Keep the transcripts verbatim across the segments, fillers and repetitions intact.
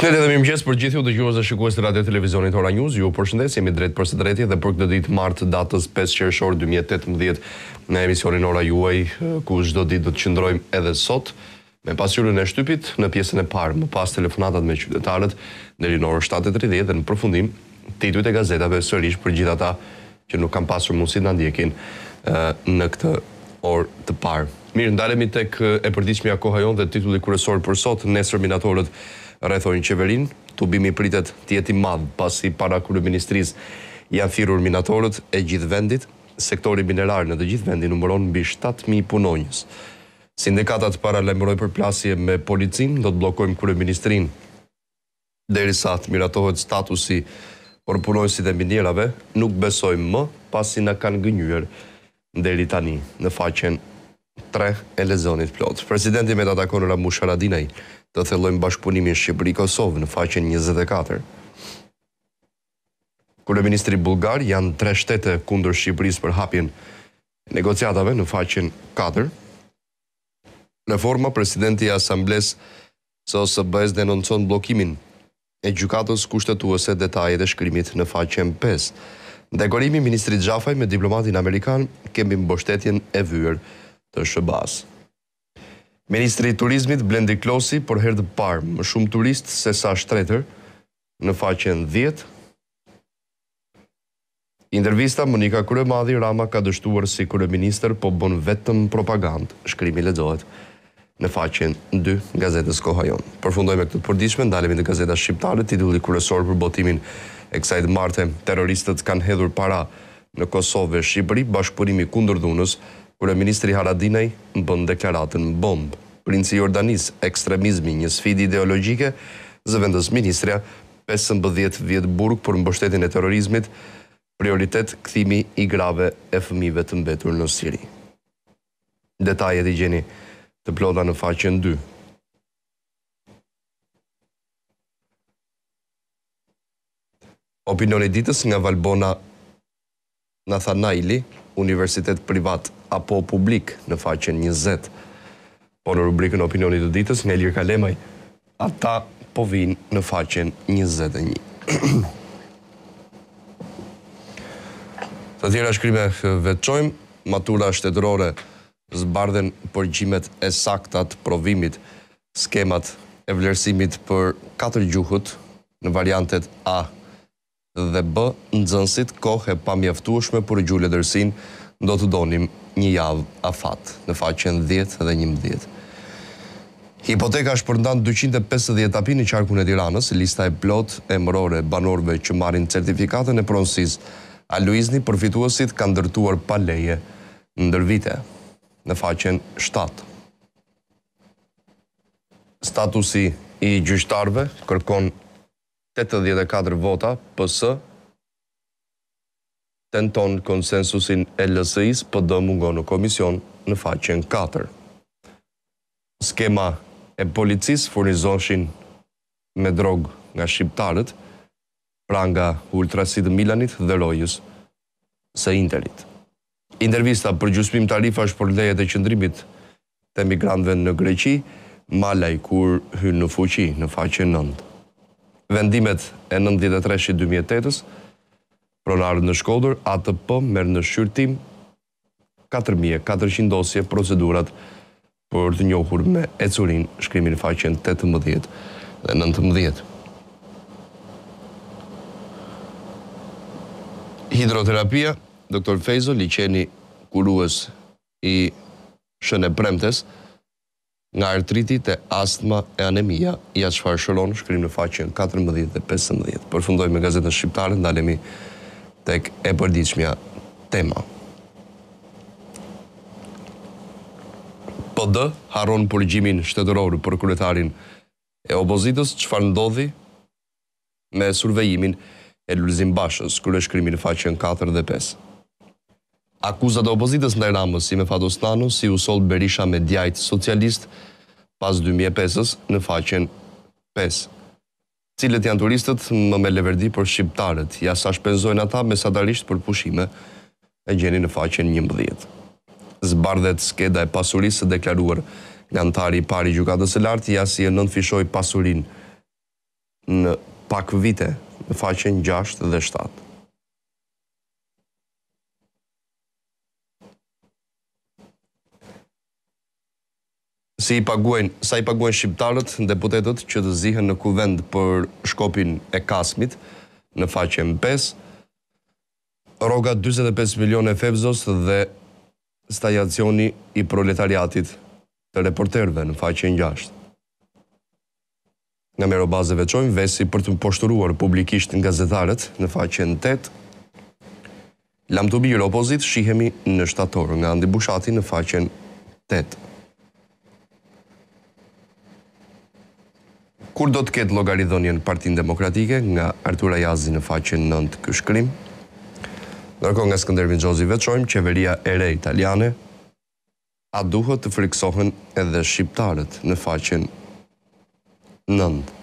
Përshëndetje dhe mirëmëngjes për gjithë ju dëgjues dhe shikues të Radio Televizionit Ora News. Ju përshëndes, jemi drejt për së drejti dhe për këtë ditë martë datës pesë qershor dy mijë e tetëmbëdhjetë në emisionin Ora Juaj, ku çdo ditë do të qëndrojmë edhe sot me pasqyrën e shtypit në pjesën e parë, më pas telefonatat me qytetarët deri në orën shtatë e tridhjetë dhe në përfundim titujt e gazetave sërish për gjithë ata që nuk kanë pasur mundësi të na ndjekin në këtë orë të parë. Mirë, ndalemi tek e përditshmja koha jon dhe titulli kryesor për sot. Nesër minatorët rrethojnë qeverinë, tubimi pritet të jetë i madh pasi para kryeministrisë janë thirrur minatorët e gjithë vendit. Sektori minerar në të gjithë vendin numëron mbi shtatë mijë punonjës. Sindikatat paralajmërojnë përplasje me policinë, do të bllokojmë kryeministrinë derisa të miratohet statusi por punonjësit e minierave. Nuk besojmë më pasi na kanë gënjur deri tani. Në faqen tre e lexonit plot. Presidenti me të takon Ramush Haradinaj të thellojmë bashkëpunimin Shqipëri-Kosovë në faqen njëzet e katër. Kryeministri bullgar janë tre shtete kundër Shqipërisë për hapjen e negociatave në faqen katër. Reforma, presidenti i Asamblesë së O S B-s denoncon bllokimin e gjykatës kushtetuese, detajet e shkrimit në faqen pesë. Dekorimi i ministrit Xhafaj me diplomatin amerikan, kemi mbështetjen e vyer të S B A-s. Ministri i Turizmit Blendi Klosi për herë të parë më shumë turist se sa shtretër në faqen dhjetë. Intervista Monika Kryemadhi, Rama ka dështuar si kryeministër po bën vetëm propagandë. Shkrimi lexohet në faqen dy gazetës Koha Jon. Përfundojmë me këtë të përditshme, ndalemi në gazeta shqiptare. Titulli kryesor për botimin e kësaj marte: terroristët kanë hedhur para në Kosovë e Shqipëri, bashkëpunimi kundër dhunës. Kryeministri Haradinaj bën deklaratën bomb. Princi i Jordanis, ekstremizmi, një sfidë ideologjike, zëvendës ministrja. pesëmbëdhjetë vjet burg për mbështetjen e terrorizmit, prioritet kthimi i grave e fëmijëve të mbetur në Siri. Detajet i gjeni të plota në faqen dy. Opinioni ditës nga Valbona Nathanaili, universitet privat apo publik, në faqen njëzet. Po në rubrikën opinioni të ditës nga Ilir Kalemaj, ata po vinë në faqen njëzet e një. Të tjera shkrime veçojmë: matura shtetërore zbardhen përgjimet e sakta të provimit, skemat e vlerësimit për katër gjuhët në variantet A dhe B. Nxënësit kohë e pamjaftueshme për gjuhëledërsinë, do të donim një javë afat, në faqen dhjetë dhe njëmbëdhjetë. Hipoteka shpërndan dyqind e pesëdhjetë api në qarkun e Tiranës. Lista e plot e emërore banorëve që marrin certifikatën e pronësisë a luizni, përfituesit kanë ndërtuar pa leje ndër vite, në faqen shtatë. Statusi i gjyqtarëve kërkon tetëdhjetë e katër vota, P S tenton konsensusin e L S I-s, P D mungon në komision, në faqen katër. Skema e policisë furnizoshin me drogë nga shqiptarët, pra nga ultrasit Milanit dhe Rojës së Interit. Intervista për gjysmim tarifash për lejet e qëndrimit të emigrantëve në Greqi, Malaj kur hyn në fuqi, në faqen nëntë. Vendimet e nëntëdhjetë e tre dy mijë e tetës, pronarët në Shkodër, A T P merr në shqyrtim katër mijë e katërqind dosje, procedurat për të njohur me ecurin, shkrimi në faqen tetëmbëdhjetë dhe nëntëmbëdhjetë. Hidroterapia, doktor Fejzo, liqeni kurues i shën e premtes, nga artritit e astma e anemia, ja çfarë shëron, shkrim në faqen katërmbëdhjetë dhe pesëmbëdhjetë. Përfundojmë me gazetën shqiptare, ndalemi tek e përditshmja tema. P D harron përgjimin shtetëror për kryetarin e opozitës. Çfarë ndodhi me survejimin e Lulzim Bashës, kryeshkrimi në faqen katër dhe pesë. Akuzat e opozitës ndaj Ramës si me Fatosnano, si u sol Berisha me djajt socialist pas dy mijë e pesës, në faqen pesë. Cilët janë turistët më me leverdi për shqiptarët, ja sa shpenzojnë ata mesatarisht për pushime, e gjeni në faqen njëmbëdhjetë. Zbardhet skeda e pasurisë deklaruar nga antari i parë i gjykatës së lartë, ja si e nënfishoi pasurinë në pak vite në faqen gjashtë dhe shtatë. Si i paguajnë, sa i paguajnë shqiptarët, deputetët që të zihen në kuvend për shkopin e Kasmit në faqen pesë, rroga dyzet e pesë milionë e Fevzos dhe stajacioni i proletariatit të reporterëve në faqen gjashtë. Nga Merobaze veçojmë vesi për të poshtruar publikisht nga gazetarët në faqen tetë. Lam të birë opozit shihemi në shtator nga Andi Bushati në faqen tetë. Kur do të ketë llogaridhënien Partinë Demokratike nga Artur Ajazi në faqen nëntë ky shkrim. Ndërkohë nga Skënder Mixhozi veçojmë qeveria e re italiane, a duhet të friksohen edhe shqiptarët në faqen nëntë.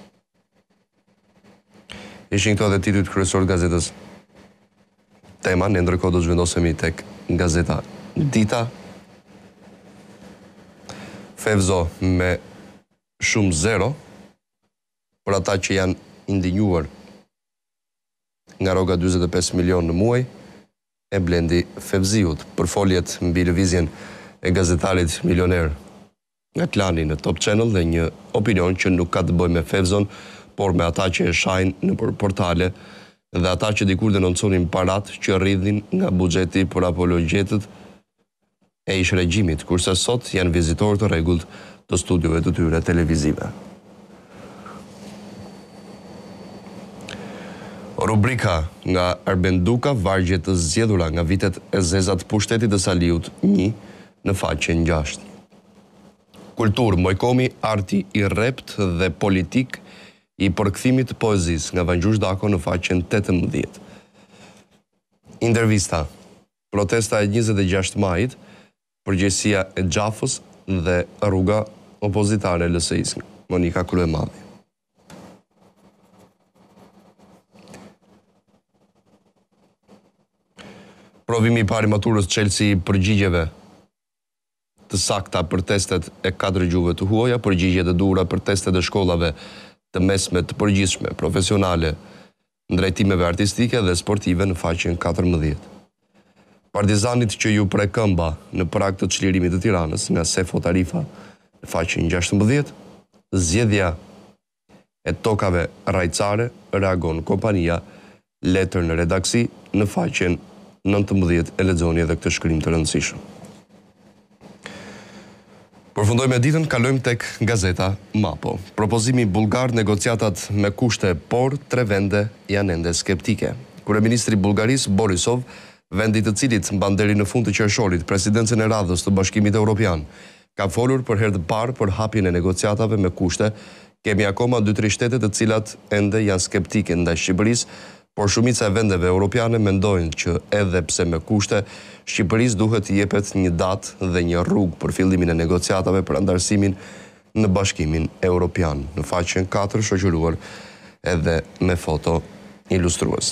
Ishin këto edhe titujt kryesor të gazetës Tema, ne ndërkohë do të zhvendosemi tek gazeta Dita. Fevzo me shumë zero për ata që janë indinjuar nga rroga dyzet e pesë milionë në muaj e Blendi Fevziut për foljet mbi lëvizjen e gazetarit milioner nga Klani në Top Channel dhe një opinion që nuk ka të bëjë me Fevzon, por me ata që e shajnë në portale dhe ata që dikur denonconin parat që rridhin nga buxheti për apologjetët e ish regjimit, kurse sot janë vizitorë të rregullt të studiove të tyre televizive. Rubrika nga Arben Duka, vargje të zgjedhura nga vitet e zeza të pushtetit të Saliut një në faqen gjashtë. Kultur, Mojkomi, arti i rrept dhe politik i përkthimit të poezisë nga Vangjush Dako në faqen tetëmbëdhjetë. Intervista, protesta e njëzet e gjashtë majit, përgjegjësia e Xhafës dhe rruga opozitare e L S I-s, Monika Kryemadhi. Provimi i parë i maturës Chelsea përgjigjeve të sakta për testet e katër gjuhëve të huaja, përgjigjet e duhura për testet e shkollave të mesme të përgjithshme, profesionale, ndrejtimeve artistike dhe sportive në faqen katërmbëdhjetë. Partizanit që ju pre këmba në prag të çlirimit të Tiranës nga Sefo Tarifa në faqen gjashtëmbëdhjetë, zgjedhja e tokave rajcare, reagon kompania, letër në redaksi në faqen nëntëmbëdhjetë e lexoni edhe këtë shkrim të rëndësishëm. Përfundojmë me ditën, kalojmë tek gazeta Mapo. Propozimi bullgar, negociatat me kushte, por tre vende janë ende skeptike. Kryeministri i Bullgarisë Borisov, vendi i cilit mban deri në fund të qershorit presidencën e radhës të Bashkimit Evropian, ka folur për herë të parë për hapjen e negociatave me kushte. Kemi akoma dy tre shtete të cilat ende janë skeptike ndaj Shqipërisë, por shumica e vendeve europiane mendojnë që edhe pse me kushte, Shqipërisë duhet i jepet një datë dhe një rrugë për fillimin e negociatave për antarësimin në Bashkimin Evropian. Në faqen katër shoqëruar edhe me foto ilustruese.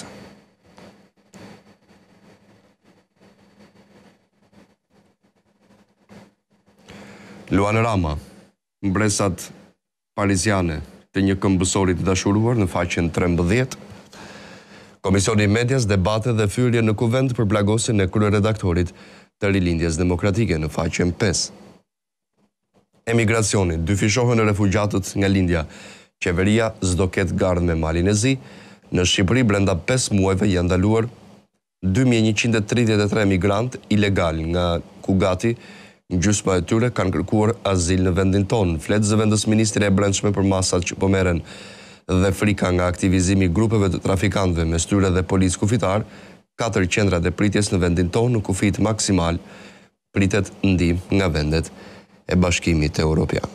Luan Rama, mbresat pariziane të një këmbësori të dashuruar në faqen trembëdhjetë. Komisioni i Medias, debate dhe fyrje në kuvend për plagosjen e kryeredaktorit të Rilindjes Demokratike në faqen pesë. Emigracioni, dyfishohen refugjatët nga lindja. Qeveria s'do ketë gardh me malin e zi. Në Shqipëri brenda pesë muajve janë ndaluar dy mijë njëqind e tridhjetë e tre emigrant ilegal, nga ku gati gjysma e tyre kanë kërkuar azil në vendin tonë. Flet zëvendës Ministri e Brendshme për masat që po merren dhe frika nga aktivizimi grupeve të trafikantëve mes tyre dhe policë kufitar, katër qendrat e pritjes në vendin tonë në kufit maksimal pritet ndihmë nga vendet e Bashkimit Evropian.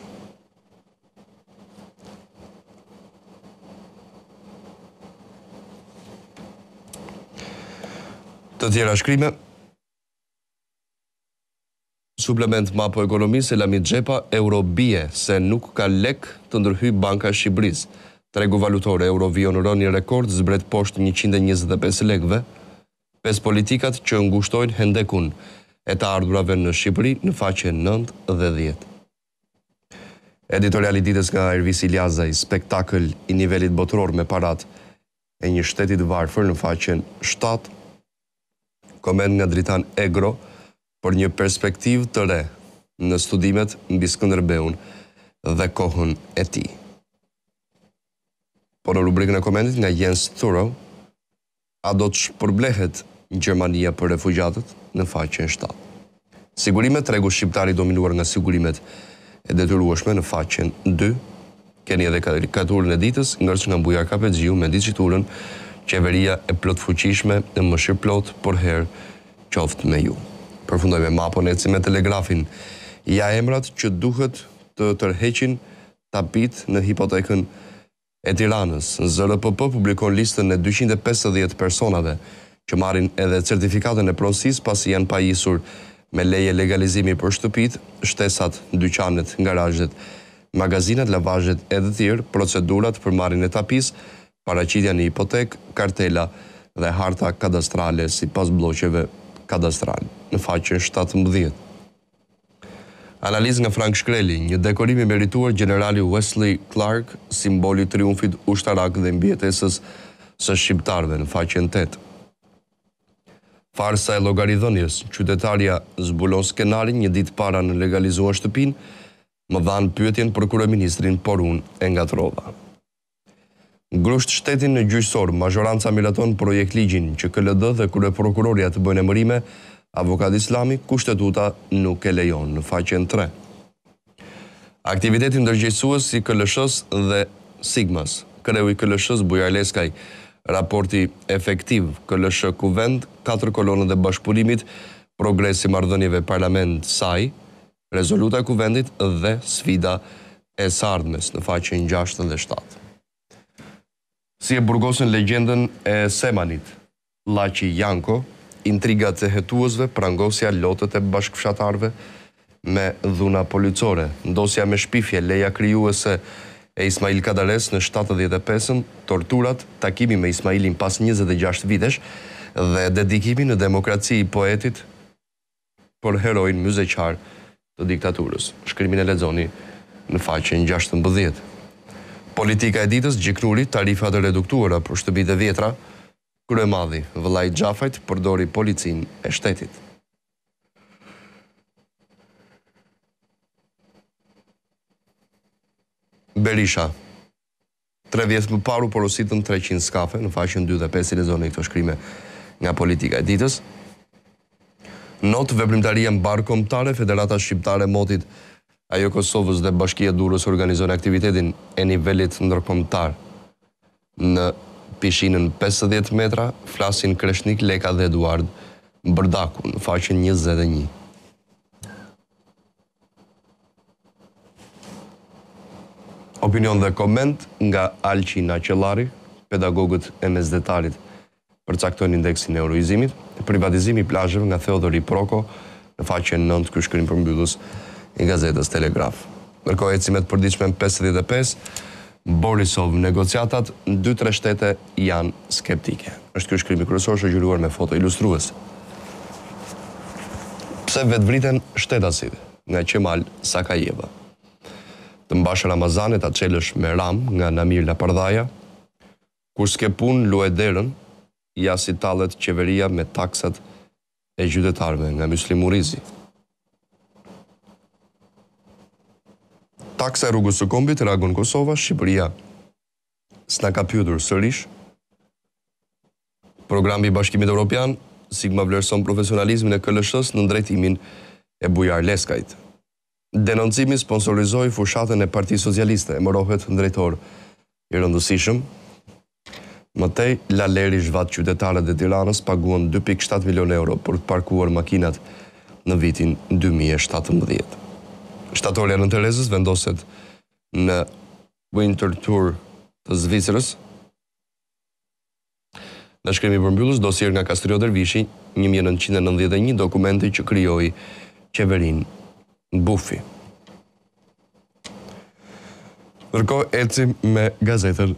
Të tjera shkrime. Suplement Mapo Ekonomisë, Elamit Xhepa, euro bie se nuk ka lek të ndërhyjë Banka e Shqipërisë. Tregu valutore euro vion rënje rekord, zbret poshtë njëqind e njëzet e pesë lekëve. Pesë politikat që ngushtojnë hendekun e të ardhurave në Shqipëri në faqen nëntë dhe dhjetë. Editoriali ditës nga Ervis Iliazaj, spektakël i nivelit botëror me parat e një shtetit varfër në faqen shtatë, koment nga Dritan Egro për një perspektiv të re në studimet mbi Skënderbeun dhe kohën e tij. Por në rubrikën e komentit nga Jens Thurow, a do të shpërblehet Gjermania për refugjatët në faqen shtatë. Sigurimet, tregu shqiptar i dominuar nga sigurimet e detyrueshme në faqen dy, keni edhe karikaturën e ditës, ngërç nga Bujar Kapexhiu me diciturën Qeveria e plot fuqishme në mëshirë plot, por herë qoftë me ju. Përfundoj me mapën e me telegrafin. Ja emrat që duhet të tërheqin tapit në hipotekën e Tiranës. Z R P P publikon listën e dyqind e pesëdhjetë personave që marrin edhe certifikatën e pronësisë pasi janë pajisur me leje legalizimi për shtëpit, shtesat, dyqanet, garazhet, magazinat, lavazhet e të tjerë, procedurat për marrjen e tapis, paraqitja në hipotek, kartela dhe harta kadastrale sipas bloqeve kadastrale. Në faqen shtatëmbëdhjetë. Analizë nga Frank Shkreli, një dekorim i merituar generali Wesley Clark, simboli i triumfit ushtarak dhe mbijetesës së shqiptarëve, në faqen tetë. Farsa e llogaridhënies, qytetarja zbulon skenarin një ditë para në legalizuar shtëpin, më dhanë pyetjen për kryeministrin, por unë e ngatrova. Grusht shtetin në gjyqësor, mazhoranca miraton projekt ligjin që K L D dhe kryeprokuroria të bëjnë emërime, avokat islami, kushtetuta nuk e lejon, në faqen tre. Aktiviteti ndërgjegjësues i K L S-s dhe Sigmas, kreu i K L S-s Bujar Leskaj, raporti efektiv K L S Kuvend, katër kolonët e bashkëpunimit, progresi marrëdhënieve parlament saj, rezoluta e Kuvendit dhe sfida e së ardhmes në faqen gjashtë dhe shtatë. Si e burgosën legjendën e Semanit, Llaçi Janko, intrigat e hetuesve, prangosja lotët e bashkëfshatarëve me dhuna policore, ndosja me shpifje, leja krijuese e Ismail Kadares në shtatëdhjetë e pesën, torturat, takimi me Ismailin pas njëzet e gjashtë vitesh dhe dedikimi në demokraci i poetit për heroin myzeqar të diktaturës. Shkrimin e lexoni në faqen gjashtëmbëdhjetë. Politika e ditës, Gjiknuri, tarifat e reduktuara për shtëpitë e vjetra, kryemadhi Vëllai Xhafajt përdori policinë e shtetit. Berisha, tre vjetë më paru porositën treqind skafe, në faqen dy dhe pesë i lexoni këto shkrime nga politika e ditës. Not, veprimtaria mbar kombëtare, Federata Shqiptare Motit, ajo Kosovës dhe Bashkia Durrës organizon aktivitetin e nivelit ndërkombëtar në pishinën pesëdhjetë metra, flasin Kreshnik Leka dhe Eduard Bërdaku, në faqen njëzet e një. Opinion dhe koment nga Alqina Qellari, pedagogët e mesdhetarit përcaktojnë indeksin e euroizimit, privatizimi i plazheve nga Theodori Proko, në faqen nëntë, ky shkrim përmbyllës i gazetës Telegraf. Ndërkohë ecimet përditshme në pesëdhjetë e pesë, Borisov, negociatat në dy tre shtete janë skeptike. Është ky shkrimi kryesor shoqëruar me foto ilustruese. Pse vetvriten shtetasit nga Qemal Sakajeva. Të mbash Ramazanet atë çelësh me ram nga Namir Lapardhaja, kur s'ke pun luaj derën, ja si tallet qeveria me taksat e qytetarëve nga Myslim Murizi. Taksa e rrugës së kombit, reagon Kosova, Shqipëria s'na ka pyetur sërish. Programi i Bashkimit Evropian, Sigma vlerëson profesionalizmin e K L S-s në drejtimin e Bujar Leskajt. Denoncimi sponsorizoi fushatën e Partisë Socialiste, emërohet drejtor i rëndësishëm. Mëtej, Laleri zhvat qytetarët e Tiranës paguan dy pikë shtatë milion euro për të parkuar makinat në vitin dy mijë e shtatëmbëdhjetë. Shtatorja në Terezës vendoset në Winter Tour të Zvicrës. Në shkrimi përmbyllës, dosier nga Kastrio Dervishi, një mijë e nëntëqind e nëntëdhjetë e një, dokumenti që krijoi qeverin Bufi. Ndërkohë ecim me gazetën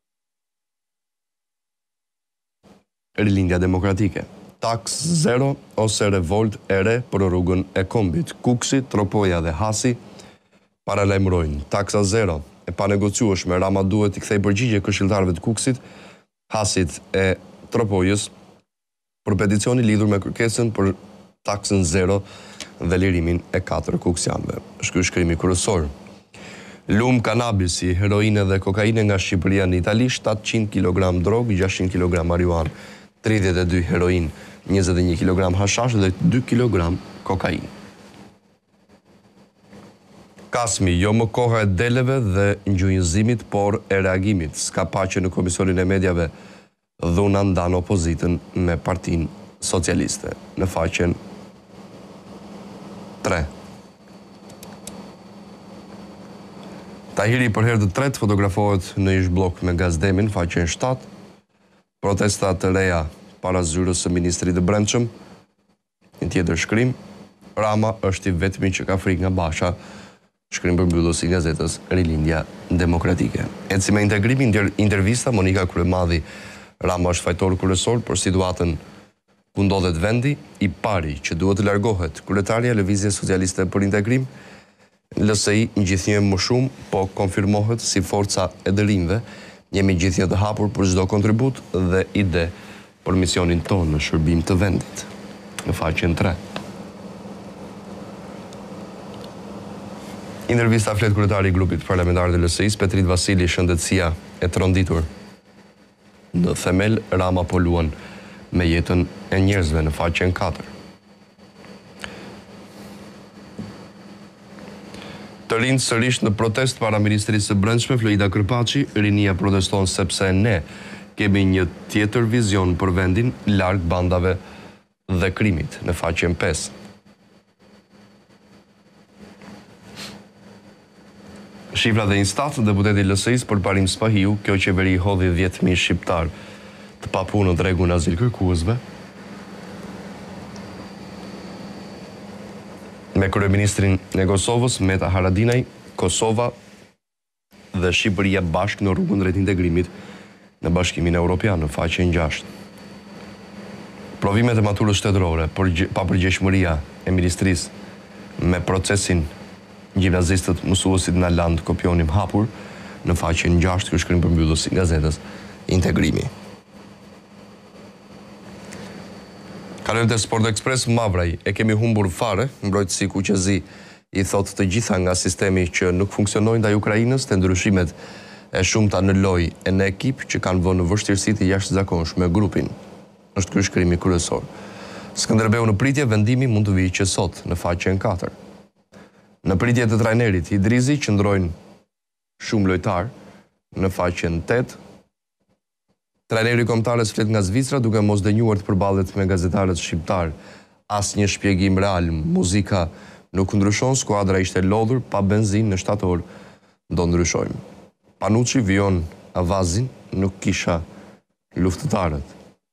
Rilindja Demokratike. Taks zero ose revolt e re për rrugën e kombit. Kuksi, Tropoja dhe Hasi paralajmërojnë taksa zero e panegociueshme, Rama duhet i kthej përgjigje këshilltarëve të Kuksit, Hasit e Tropojës për peticioni lidhur me kërkesën për taksën zero dhe lirimin e katër kuksianëve. Është ky shkrimi kryesor. Lum, kanabisi, heroinë dhe kokaine nga Shqipëria në Itali, shtatëqind kilogram drogë, gjashtëqind kilogram marijuanë, tridhjetë e dy heroinë, njëzet e një kilogram hashash dhe dy kilogram kokainë. Kasmi, jo më koha e deleve dhe ngjujëzimit, por e reagimit. Ska paqe në Komisionin e Mediave, dhuna ndan opozitën me Partinë Socialiste. Në faqen tre. Tahiri për herë të tretë fotografohet në ish blok me Gazdemin, faqen shtatë. Protesta të reja para zyrës së Ministrit të Brendshëm. Një tjetër shkrim, Rama është i vetmi që ka frikë nga Basha, shkrim përmbyllës i gazetës Rilindja Demokratike. Eci me integrimi intervista, Monika Kryemadhi, Rama është fajtor kryesor për situatën ku ndodhet vendi, i pari që duhet të largohet kryetarja e Lëvizjes Socialiste për Integrim, L S I gjithnjë më shumë, po konfirmohet si forca e dërimve, jemi gjithnjë të hapur për çdo kontribut dhe ide për misionin tonë në shërbim të vendit. Në faqen tre. Intervista flet kryetari i grupit parlamentar të L S I-s, Petrit Vasili, shëndetësia e tronditur. Në themel, Rama po luan me jetën e njerëzve, në faqen katër. Të rinë sërish në protest para Ministrisë së Brendshme, Florida Kërpaçi, rinia proteston sepse ne kemi një tjetër vizion për vendin larg bandave dhe krimit, në faqen pesë. Shifra dhe Instat, deputeti L S I-s për parim Spahiu, kjo qeveri hodhi dhjetë mijë shqiptar të papunë në tregun azil kërkuesve. Me kryeministrin e Kosovës, Meta Haradinaj, Kosova dhe Shqipëria bashkë në rrugën drejt integrimit në Bashkimin Evropian, në faqen gjashtë. Provimet e maturës shtetërore, papërgjegjshmëria e ministrisë me procesin gjimnazistët mësuesit në land kopionim hapur, në faqen gjashtë, ky shkrim përmbyllës i gazetës Integrimi. Kalojmë te Sport Express, Mavraj, e kemi humbur fare, mbrojtësi Kuqezi i thot të gjitha nga sistemi që nuk funksionojnë ndaj Ukrainës, të ndryshimet e shumta në lojë e në ekip që kanë vënë në vështirësi të jashtëzakonshme grupin. Është ky shkrimi kryesor. Skënderbeu në pritje, vendimi mund të vijë që sot, në faqen katër. Në pritje të trajnerit, Idrizi qëndrojnë shumë lojtar, në faqen tetë. Trajneri kombëtarës flet nga Zvicra, duke mos dënjuar të përballet me gazetarët shqiptar. Asnjë shpjegim real, muzika nuk ndryshon, skuadra ishte lodhur pa benzinë në shtator, do ndryshojmë. Panucci vijon avazin, nuk kisha luftëtarët.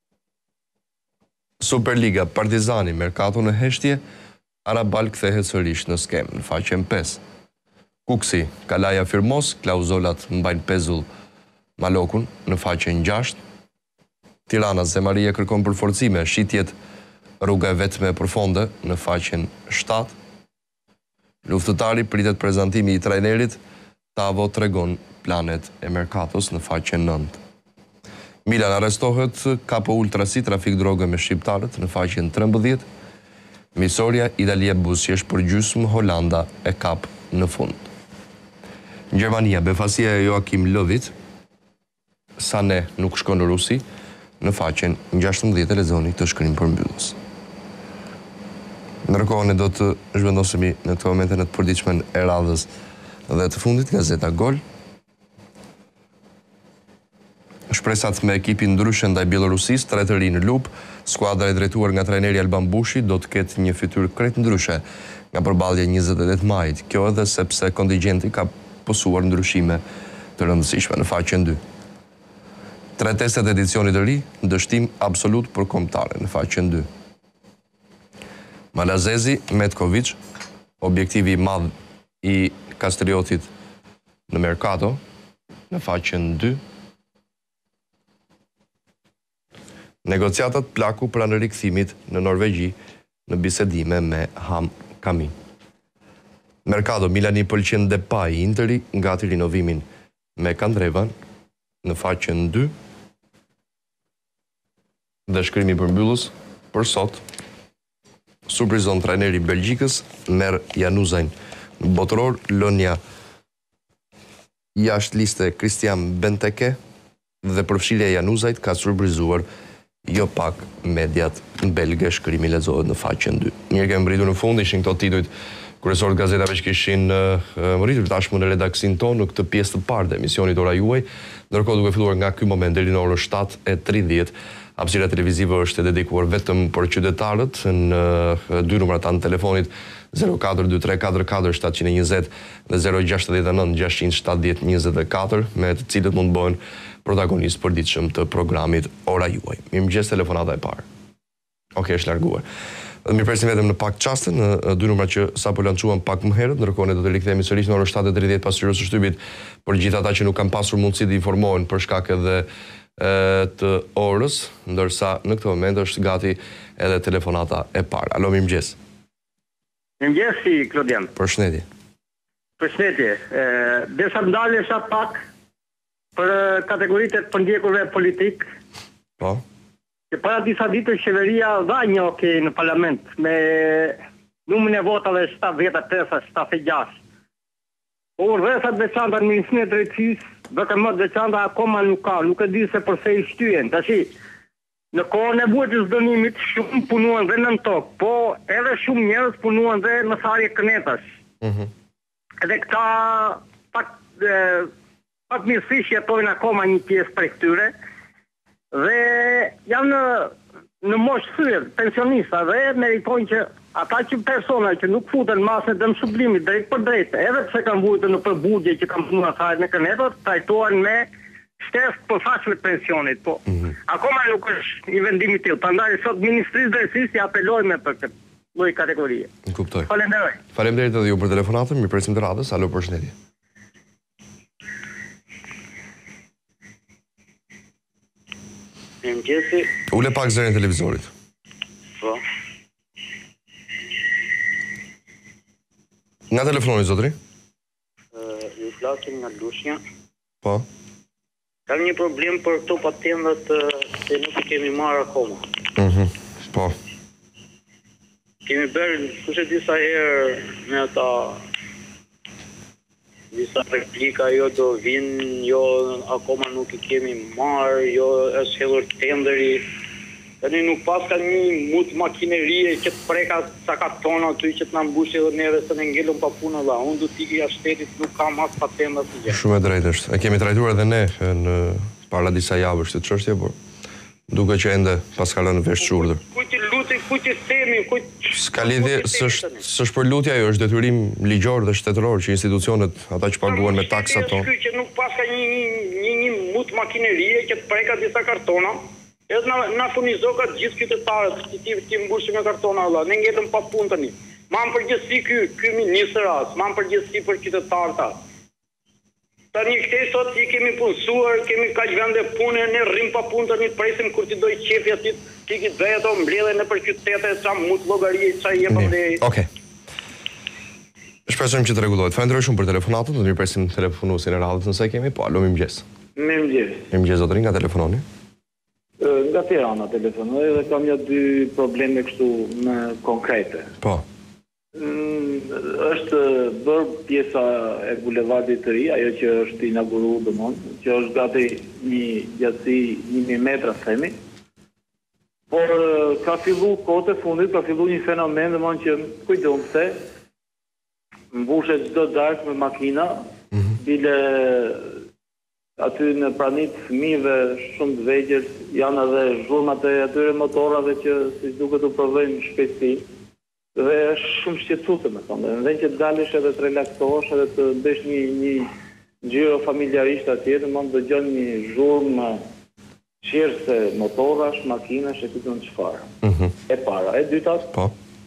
Superliga, Partizani, Merkato në heshtje, Arabal kthehet sërish në skem, në faqen pesë. Kuksi, Kalaja firmos, klauzolat mbajnë pezull Malokun, në faqen gjashtë. Tirana, Zemaria kërkon përforcime, shitjet rruga e vetme për fonde, në faqen shtatë. Luftëtari pritet prezantimi i trajnerit, Tavo tregon planet e Merkatos, në faqen nëntë. Milan arrestohet, kapo ultrasi trafik droge me shqiptarët, në faqen trembëdhjetë. Misoria, Italia busqesh për gjysmë, Holanda e kap në fund. Gjermania, befasia e Joakim Lövit, sa ne nuk shkon në Rusi, në faqen gjashtëmbëdhjetë e lexoni të shkrim përmbyllës. Ndërkohë ne do të zhvendosemi në këtë momente në të përditshmen e radhës dhe të fundit, gazeta Gol. Shpresat me ekipin ndryshe ndaj Bielorusisë, tre të ri në lup, skuadra e drejtuar nga trajneri Alban Bushi do të ketë një fytyrë krejt ndryshe nga përballja njëzet e tetë majit. Kjo edhe sepse kontingjenti ka posuar ndryshime të rëndësishme, në faqen dy. Tre testet e edicionit të ri, dështim absolut për kombëtare, në faqen dy. Malazezi, Metkovic, objektivi i madh i Kastriotit në Merkato, në faqen dy. Negociatat plaku pranë rikthimit në Norvegji në bisedime me Ham Kami. Mercato, Milani pëlqen Depay, Interi ngati rinovimin me Kandrevan në faqen dy. Dhe shkrimi përmbyllës për sot. Surprizon trajneri Belgjikës, merr Januzajn në botëror, lënia jashtë liste Christian Benteke dhe përfshirja e Januzajt ka surprizuar jo pak mediat belge, shkrimi lexohet në faqen dy. Mirë kemi mbritur në fund, ishin këto titujt kryesorët gazetave që kishin mbritur tashmë në redaksin tonë në këtë pjesë të parë të emisionit Ora Juaj, ndërkohë duke filluar nga ky moment deri në orën shtatë e tridhjetë, hapësira televizive është e dedikuar vetëm për qytetarët në dy numrat të telefonit zero katër dy tre katër katër shtatë një zero dhe zero gjasht e nënt gjashtëqind shtatëdhjetë njëzet e katër, me të cilët mund bëhen protagonist përditshëm të programit Ora Juaj. Mirëmëngjes, telefonata e parë. Okej, është larguar. Dhe mirë presim vetëm në pak çaste në dy numra që sapo lançuam pak më herët, ndërkohë ne do të rikthehemi sërish në orën shtatë e tridhjetë pas hyrjes së shtypit për gjithë ata që nuk kanë pasur mundësi të informohen për shkak edhe të orës, ndërsa në këtë moment është gati edhe telefonata e parë. Alo, mirëmëngjes. Mirëmëngjes, Klodian. Përshëndetje. Përshëndetje. Desa ndalesha pak për kategoritë të përndjekurve politik. Po. Që para disa ditësh qeveria dha një okej në parlament me numrin e votave shtatëdhjetë e pesë, shtatëdhjetë e gjashtë. Por rrethat veçanta në Ministrinë e Drejtësisë, vetëm më veçanta akoma nuk ka, nuk e di se përse i shtyen. Tashi, në kohën e vuajtjes dënimit shumë punuan dhe nën tokë, po edhe shumë njerëz punuan dhe në tharje kënetash. Mhm. Edhe këta pak pak mirësisht jetojnë akoma një pjesë prej këtyre. Dhe janë në, në moshë thyer, pensionista, dhe meritojnë që ata që persona që nuk futen masën e dëmshublimit drejt për drejt, edhe pse kanë vujtë në përbudje që kanë punuar thajt në kënetot, trajtohen me shtesë përfaqësve të pensionit. Po, mm-hmm. Akoma nuk është i vendimi tillë. Prandaj sot Ministrisë Drejtësisë i apelojmë për këtë lloj kategorie. Kuptoj. Faleminderoj. Faleminderit edhe ju për telefonatën, mirë presim të radhës. Alo, përshëndetje. Mirëmëngjesi. Ule pak zërin e televizorit. Po. Nga telefoni, zotri? Uh, ju flasim nga Lushnja. Po. Kam një problem për këto patentat që nuk i kemi marrë akoma. Mhm. Po. Kemi bërë kushe disa herë me ata disa replika, jo do vinë, jo akoma nuk i kemi marrë, jo është hedhur tenderi. Tani nuk pas ka një mut makinerie që të preka sa ka tona aty që të na mbushi edhe neve se ne ngelëm pa punë dha. Unë du t'i jashtë shtetit, nuk kam as patentat të gjë. Shumë e drejtë është. E kemi trajtuar edhe ne në para disa javësh këtë çështje, por duke që ende pas ka lënë vesh shurdhër. Kujt i luti, kujt i themi, kujt s'ka lidhje, s'është për lutja jo, është detyrim ligjor dhe shtetëror që institucionet, ata që paguhen me taksat tonë. Ky që nuk pas ka një një një mut makinerie që të preka disa kartona. Edhe na na furnizo ka gjithë qytetarët që ti ti mbushim me kartona valla. Ne ngetëm pa punë tani. Mam përgjithësi ky ky ministër as, mam përgjithësi për qytetarët. Tani këtej sot i kemi punësuar, kemi kaq vende pune, ne rrim pa punë tani, presim kur ti doj qefi aty, ti ki dhe ato mbledhen nëpër qytete, sa mut llogarie, sa i jepën dhe. Okej. Shpresojmë që të rregullohet. Falenderoj shumë për telefonatën, do të mirpresim telefonuesin e radhës nëse kemi. Po, alo, mirëmëngjes. Mirëmëngjes. Mirëmëngjes zotrin, nga telefononi? Nga Tirana telefonoj dhe kam ja dy probleme kështu më konkrete. Po. Mm, është bërë pjesa e bulevardit të ri, ajo që është inauguruar domon, që është gati një gjatësi një mijë metra themi. Por ka filluar kohët e fundit, ka filluar një fenomen domon që kujton pse mbushet çdo darkë me makina, mm-hmm. bile aty në pranit fëmijëve shumë të vegjël janë edhe zhurmat e atyre motorave që si duket u provojnë shpejtësi. Dhe është shumë shqetësuese me thonë. Në vend që të dalësh edhe të relaksohesh edhe të bësh një një xhiro familjarisht atje, domthonë dëgjon një zhurmë qerse motorash, makinash e këto çfarë. Mhm. E para, e dyta. Po.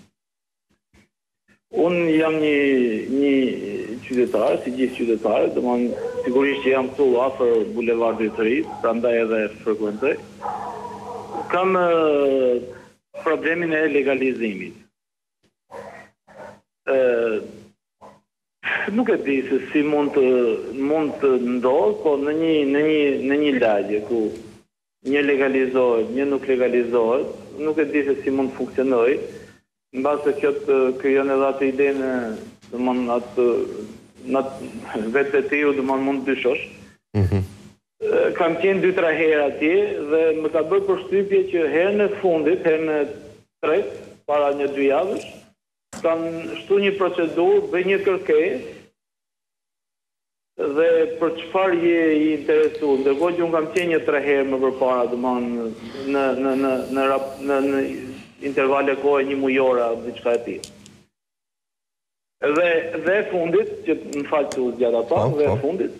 Unë jam një një qytetar, si gjithë qytetarët, domthonë sigurisht që jam këtu afër bulevardit të ri, prandaj edhe frekuentoj. Kam uh, problemin e legalizimit. nuk e di se si mund të mund të ndodhë, po në një në një në një lagje ku një legalizohet, një nuk legalizohet, nuk e di se si mund të funksionojë. Mbase kjo të krijon edhe atë idenë, domthon atë në vetë tiu domthon mund të dyshosh. Mhm. Kam qenë dy tre herë atje dhe më ka bërë përshtypje që herën e fundit, herën e tretë, para një dy javësh, kanë shtu një procedurë, bëj një kërkesë dhe për çfarë je i interesuar. Ndërkohë që unë kam qenë një tre herë më përpara, domthon në në në në në në intervale kohe një mujore apo diçka e tillë. Dhe dhe e fundit, që më fal të u zgjata pa, dhe e fundit,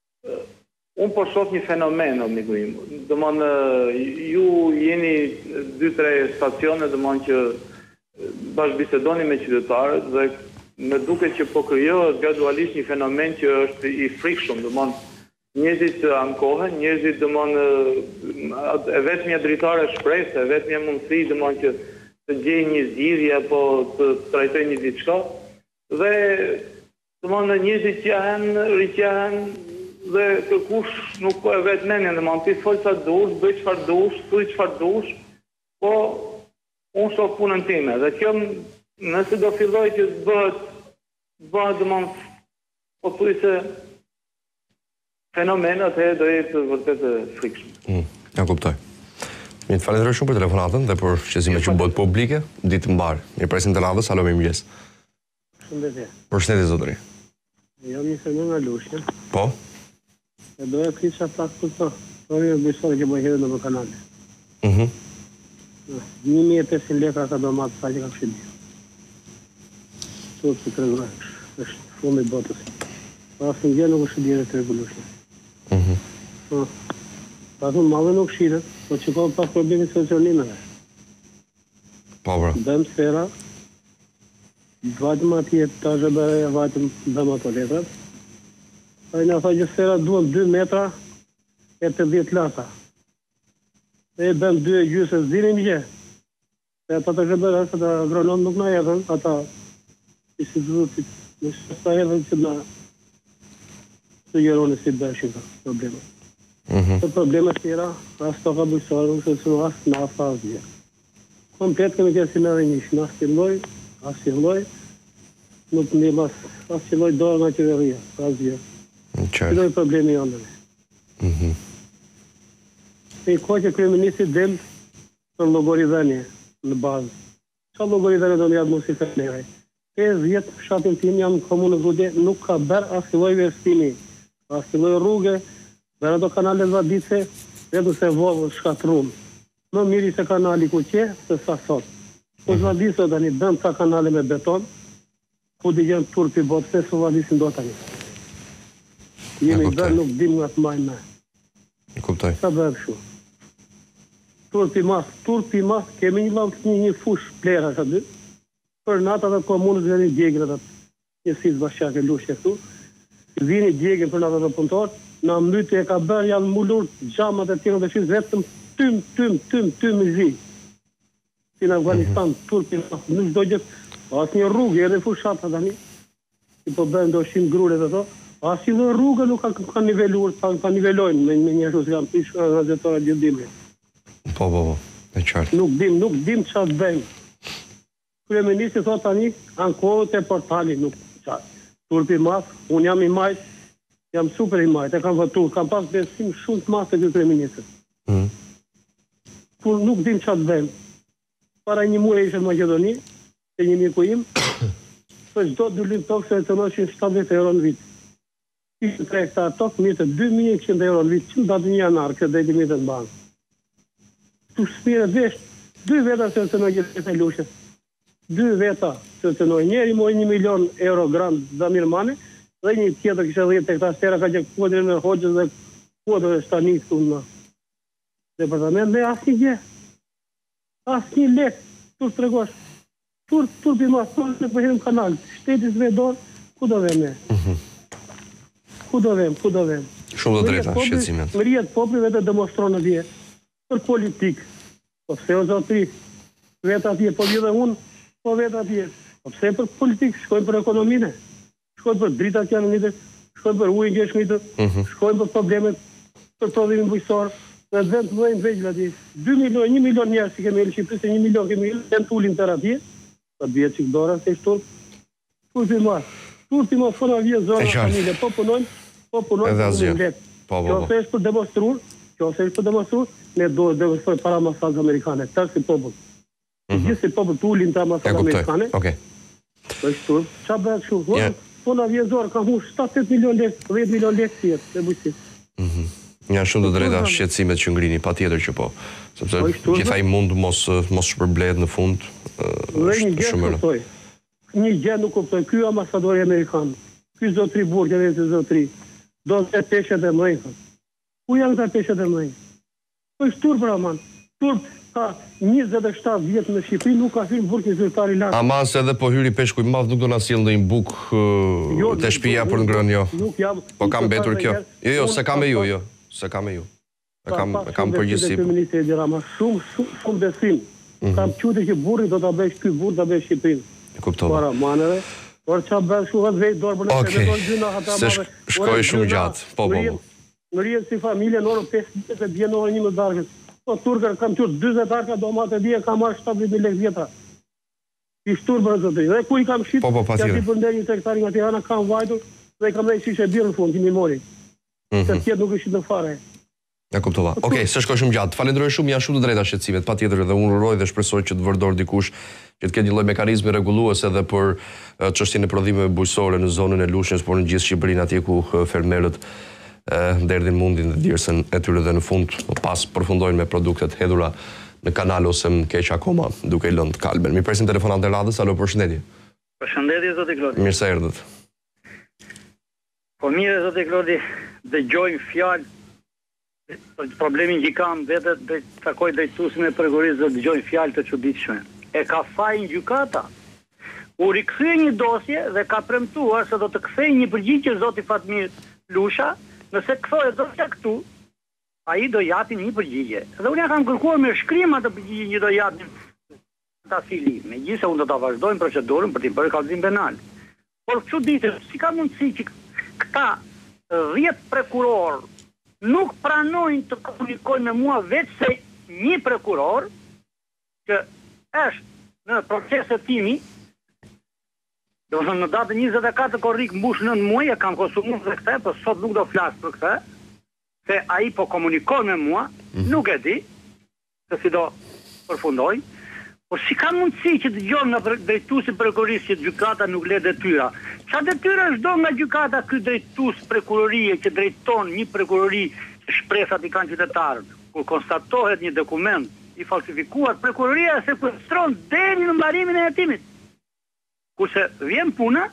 unë po shoh një fenomen, o miku im. Domthon ju jeni dy tre stacione, domthon që bashkëbisedoni me qytetarët dhe më duket që po krijohet gradualisht një fenomen që është i frikshëm, domthon njerëzit ankohen, njerëzit domthon e vetmja dritare shpresë, e vetmja mundësi domthon që të gjejnë një zgjidhje apo të trajtojnë një diçka dhe domthon njerëzit jahen, riqahen dhe kërkush nuk po e vetë menjen, domthon ti fol sa dush, bëj çfarë dush, thuj çfarë dush, po unë shoh punën time dhe kjo nëse do filloj që të bëhet bëhet domthon po thuj se fenomen atëherë do jetë vërtet e frikshëm. Mm, ja kuptoj. Mi të falenderoj shumë për telefonatën dhe për shqetësimet që bëhet publike, ditë të mbar. Mirëpresim të radhës, alo mirëmëngjes. Shëndetje. Përshëndetje zotëri. Jam një fenomen nga Lushnja. Po? E doja kisha pak për to. Por jo besoj që bëhet në kanale. Mhm. një mijë e pesëqind lekë ka domat sa që ka fshirë. Sot të tregoj. Është fundi i botës. Pa asnjë gjë nuk është dirë të rregullueshme. Mhm. Po. Pa thonë malë nuk shiret, po që ka pas problemi socialimeve. Po, bra. Bëm sfera, vajtëm atje të zhëbëre, vajtëm bëm ato letrat. A i në tha që sfera duhet dy metra e të dhjetë lata. E bëm dy e gjysë e zdinim gjë. E ata të zhëbëre, ata agronom nuk në edhen, ata i si duhet, në shësta edhen që në të gjeroni si bëshin ka problemet. Të problemet tjera, as të ka bëjësarë, se së as në afa as gjë. Komplet këmë tjesë në dhe njështë, në as të loj, as të loj, nuk në mas, as të loj dorë nga qeveria, as gjë. Që dojë problemi janë dhe. E i ko që kryeministri del për logoridhënje në bazë. Qa logoridhënje do në jabë mos i fërnere? pesë vjetë fshatin tim jam në komunë Grudje, nuk ka berë as të loj verstimi, as të loj rrugë, bërë do kanale Zvadice, vedu se vovë shkatrum. Më miri se kanali ku qe, se sa sot. Po Zvadice dhe një bënd sa kanale me beton, ku di gjenë turpi botë, se së Zvadice ndo tani. Jemi bërë nuk dim nga të majnë me. Kuptoj. Sa bërë shu. Turpi mas, turpi mas, kemi një lavë një, një fush plera që dy, për nata dhe komunës dhe një djegre dhe njësisë bashkjake lushje këtu, vini djegën për nata dhe punëtor, në mytë e ka bërë janë mullur gjamat e tjene dhe shqyës vetëm tym, tym, tym, tym i zi. Si në Afganistan, turpi mas, nuk do gjithë, asë një rrugë, e dhe fushat të një, i po bërë ndo shimë grure dhe to, asë një rrugë nuk ka, ka nivelur, ka, ka nivelojnë me, me një shusë kam pishë nga zetora gjithdimri. Po, po, po, e qartë. Nuk dim, nuk dim që atë bëjmë. Kryeministri thot tani, ankohet e portali, nuk qatë. Turpi mas, unë jam i majtë, jam super i majtë, e kam vëtur, kam pas besim shumë të mas të këtë kryeministri. Mm. Kur nuk dim që atë bëjmë. Para një muaj ishe në Macedoni, e një miku im, për çdo dy lyp tokë se të noshin shtatëdhjetë euro në vit. Ishte tre hektar tokë, mirë të dy mijë e njëqind euro në vit, që më datë një janar, këtë dhe i mirë të në banë. Tu shpire vesh, dy veta se të në gjithë e lushe. Dy veta se të në njeri moj një milion euro grand Zamir Mane, dhe një tjetër kështë dhjetë hektar stera ka që kodrin e hoqës dhe kodrën e shtanik të në departament, me asë një gjë. Asë një lek, tur të regosh. Tur, tur për mas, tur në përhirim kanal. Shtetis vedor, ku do vem ne? Ku do vem, ku do vem? Shumë do drejta, shqetësimet. Më rjetë popri vetë demonstronë në dje. Për politikë. Po pse o zotri, vetë atje, po vjë dhe unë, po vetë atje. Po pse për politikë, shkojnë për ekonomine. shkojnë për drita që janë ngjitur, shkojnë për ujin që është ngjitur, shkojnë për problemet për prodhimin bujqësor, në vend të mëdhenj vegjël aty. dy milion, një milion njerëz që kemi në Shqipëri, se një milion kemi në tulin terapi, po bie çik dora se shtur. Turpi më. Turpi më fona vjen zona familje, po punojnë, po punojnë. Edhe asgjë. Po, po, po. Kjo është për demonstruar, kjo është për demonstruar, ne do të demonstrojmë para ambasadës amerikane, tash si popull. Gjithë si popull tulin te ambasadës amerikane. Okej. Po shtur, çfarë bëhet kështu? Po na vjen zor, ka humbur shtatëdhjetë milion lekë, dhjetë milion lekë thjesht, me bujqësi. Mhm. Janë shumë të drejta shqetësimet që ngrini, patjetër që po. Sepse gjithaj mund mos mos shpërblehet në fund. Është shumë e rëndësishme. Një gjë nuk kuptoj, ky ambasadori amerikan, ky zotri Burgja dhe ky zotri, do të peshët e mëdhenj. Ku janë këta peshët e mëdhenj? Po shtur për aman. Turp ka njëzet e shtatë vjet në Shqipëri, nuk ka hyrë burg i zyrtari lart. Aman se edhe po hyri peshku i madh nuk do na sjell ndonjë buk te shtëpia për ngrënë, jo. Nuk jam. Po kam mbetur kjo. Jo, jo, se kam me ju, jo. Se kam me ju. E kam e kam përgjithësi. Shumë shumë shumë besim. Kam qytet që burri do ta bësh ky burr ta bësh Shqipërinë. E kuptova. Para maneve. Por çfarë bën shumë vetë dorë për ne do gjyna ata më. Shkoi shumë gjatë. Po po. Ngrihet si familje në orën pesë të vjen në orën një më darkës. Po turkër kam qytet dyzet arka domate dia kam marrë shtatëdhjetë mijë lekë vjetra. I shtur për zotë. Dhe ku i kam shit? Po po patjetër. Ja ti për një hektari nga Tirana kam vajtur dhe kam dhënë shishe birë në fund, kimi mori. Se tjetë nuk është në fare. Ja kuptova. Okej, se shkoj shumë gjatë. Falenderoj shumë, janë shumë të drejta shqetësimet, patjetër dhe unë uroj dhe shpresoj që të vërdor dikush që të ketë një lloj mekanizmi rregullues edhe për çështjen e prodhimeve bujqësore në zonën e Lushnjës, por në gjithë Shqipërinë atje ku fermerët derdhin mundin dhe dirsën e tyre dhe në fund pas përfundojnë me produktet hedhura në kanal ose më keq akoma duke i lënë të kalben. Mi presim telefonat e radhës. Alo, përshëndetje. Përshëndetje zoti Klodi. Mirë se erdhët. Po mirë zoti Klodi, dëgjojmë fjalë problemin që kam vetë dhe takoj drejtuesin e prokurorisë dhe dëgjojmë fjalë të çuditshme. E ka fajin gjykata. U rikthye një dosje dhe ka premtuar se do të kthejë një përgjigje zoti Fatmir Lusha, nëse kthehet dosja këtu, ai do japi një përgjigje. Dhe unë kam kërkuar me shkrim atë përgjigje që do japin ta fili. Megjithëse unë do ta vazhdojmë procedurën për të bërë kallëzim penal. Por çuditë, si ka mundësi që këta dhjetë prokuror nuk pranojnë të komunikojnë me mua vetë se një prokuror që është në proceset timi, do të thonë në datën njëzet e katër korrik mbush nëntë muaj e kam konsumuar dhe këtë, por sot nuk do flas për këtë, se ai po komunikon me mua, nuk e di se si do përfundoj, por si ka mundësi që dëgjojmë nga drejtuesi prokurorisë që gjykata nuk le detyra. Çfarë detyra është do nga gjykata ky drejtues prokurorie që drejton një prokurori që shpresat i kanë qytetarët? Kur konstatohet një dokument i falsifikuar, prokuroria sekuestron deri në mbarimin e hetimit. Kurse vjen puna,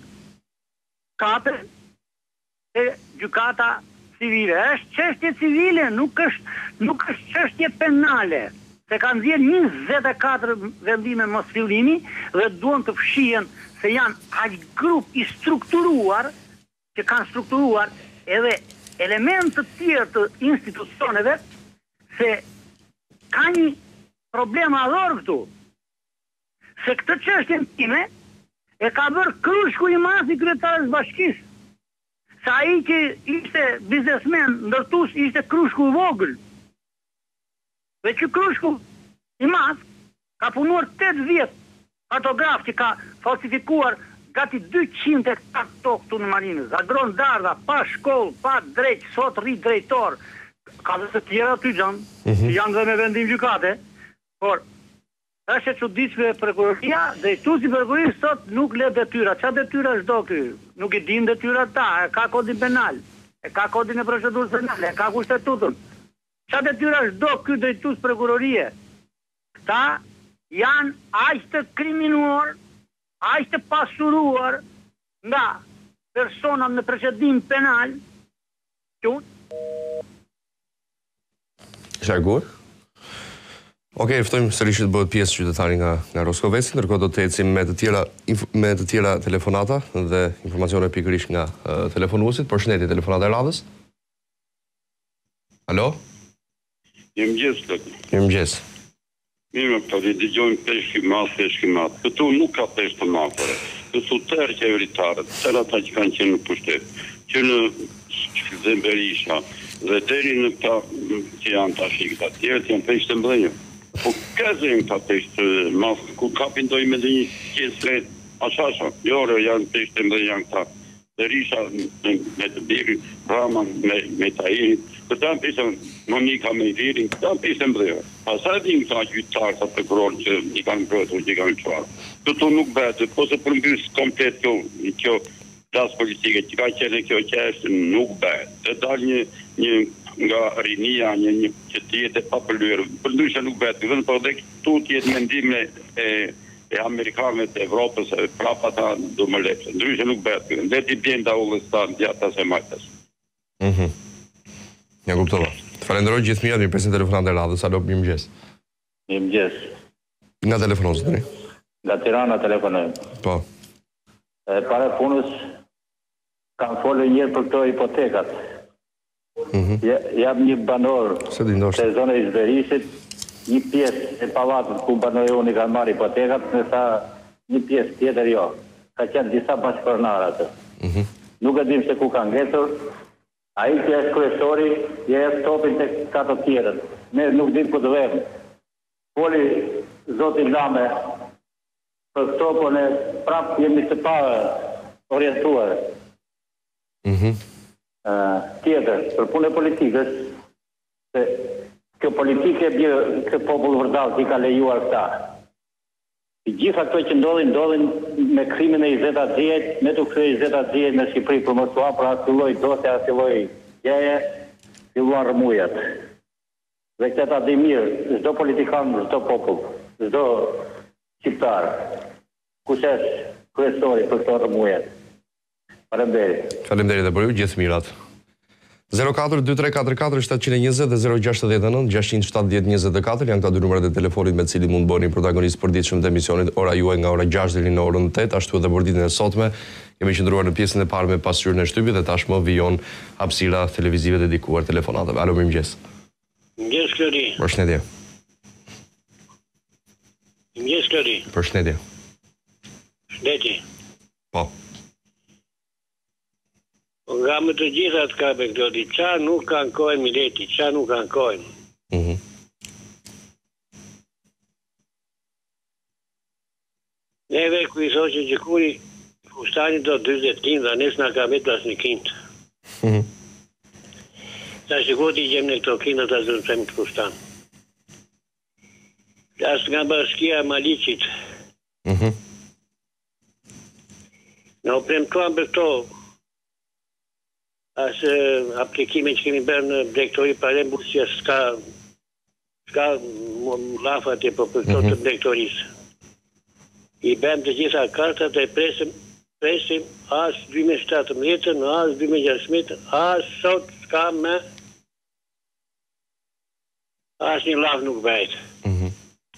katër e gjykata civile. Është çështje civile, nuk është nuk është çështje penale. Se kanë dhënë njëzet e katër vendime mos fillimi dhe duan të fshihen se janë aq grup i strukturuar që kanë strukturuar edhe elementë të tjerë të institucioneve se ka një problem madhor këtu. Se këtë çështje time e ka bërë Krushku i madh i kryetarës bashkisë. Sa ai që ishte biznesmen, ndërtues ishte Krushku i vogël. Dhe që Krushku i madh ka punuar tetë vjet kartograf që ka falsifikuar gati dyqind hektar tokë këtu në Marinës. Agron Darda, pa shkollë, pa drejt, sot rri drejtor. Ka dhe të tjera aty janë, që janë dhe me vendim gjykate. Por, është e çuditshme prokuroria, drejtuesi i prokurorisë sot nuk le detyra. Çfarë detyra është do ky? Nuk i din detyrat ta, e ka kodin penal, e ka kodin e procedurës penale, e ka kushtetutën. Çfarë detyra është do ky drejtues prokurorie? Këta janë aq të kriminuar, aq të pasuruar nga personat në procedim penal që Shargur? Okej, ftojmë sërish të bëhet pjesë qytetari nga nga Roskoveci, ndërkohë do të ecim me të tjera me të tjera telefonata dhe informacione pikërisht nga uh, telefonuesit. Përshëndetje, telefonata e radhës. Alo? Mirëmëngjes, Lëk. Mirëmëngjes. Mirë, po di dëgjojmë peshk i madh, peshk i madh. Këtu nuk ka peshk të madh. të thuterë qeveritarët, të ata që kanë qenë në pushtet, që në Zemberisha dhe deri në këta që janë tash këta tjerë që janë peshë të mbledhje. Po këzë janë këta peshë të masë, ku kapin dojë me dhe një qesë rejtë, ashasha, jore janë peshë të mbledhje janë këta. Berisha me të biri, Rama me, me Tahirin, këta në pishë Monika me Virin, këta në pishë mbledhje. Pasaj din këta gjyqtarë të prokurorë që i kanë mbrojtur, që i kanë çuar. Këtu nuk bëhet, po se përmbys komplet kjo, kjo klasë politike që ka qenë kjo që është nuk bëhet. Të dalë një, një nga rinia, një, një që të jetë e papëlyrë, për ndryshe nuk bëhet. Vënë po dhe këtu të jetë mendime e, e Amerikanëve të Evropës, e prapa ta do më lepse. Ndryshe nuk bëhet. Dhe ti bjenda ullës ta në djatas e majtas. Mhm. Ja kuptova. Të falenderoj gjithë mirat, mi presin telefonat e radhës. Alo, mi mëgjes. Mi mëgjes. Nga telefonos, të një? Nga Tirana telefonojmë. Po. E pare punës, kam folë njërë për këto hipotekat. Mm-hmm. Jam një banor të zone i Zberisit, një pjesë e palatët ku banoj unë i kanë marrë hipotekat, nësa një pjesë tjetër jo. Ka qenë disa bashkëpronarë atë. Mm-hmm. Nuk e dim se ku kanë ngetur, a i që është kryesori, je e stopin të katë tjerët. Ne nuk dim ku të vëmë. Poli zotin Lame, për këto po ne prapë jemi të pa orientuar. Mhm. Uh, tjetër, për punë e politikës, se kjo politike bje këtë popullë vërdalë që i ka lejuar këta. I gjitha këto që ndodhin, ndodhin me krimin e i zeta dhjet, me të kërë i zeta dhjet në Shqipëri për mësua, pra filloj dose, a filloj gjeje, filluan rëmujat. Dhe këta di mirë, zdo politikan, zdo popull, zdo shqiptar, kush është kryesori për këto rëmujat. Faleminderit. Faleminderit dhe për ju, gjithë mirat. zero katër dy tre katër katër shtatë një zero dhe zero gjasht e nëntë gjasht e shtatëdhjetë njëzet e katër janë këta dy numrat e telefonit me cili mund bëni protagonist për ditëshëm të emisionit ora juaj nga ora gjashtë deri në orën tetë, ashtu edhe për ditën e sotme. Kemi qëndruar në pjesën e parë me pasqyrën e shtypit dhe tashmë vijon hapësira televizive dedikuar telefonatave. Alo, mirëmëngjes. Mirëmëngjes Klori. Përshëndetje. Mirëmëngjes Klori. Përshëndetje. Shëndetje. Po. Nga më të gjithat ka me këto di, qa nuk kanë kojnë Mileti, qa nuk kanë kojnë. Mhm. Neve ku i thoqe që kuri kustani do dyzet linë dhe nes nga ka vetë as një kintë. Mhm. Ta shikot i gjem në këto kintë të zërësem të kustan. As nga bashkia Malicit. Mhm. Në premtuam për këto asë aplikime që kemi bërë në direktori parembusja s'ka s'ka lafat e për këto të direktorisë. I bëm të gjitha kartat e presim, presim asë dy mijë e shtatëmbëdhjetë, asë dy mijë e gjashtëmbëdhjetë, asë sot s'ka me asë një laf nuk bëjt. Mhm.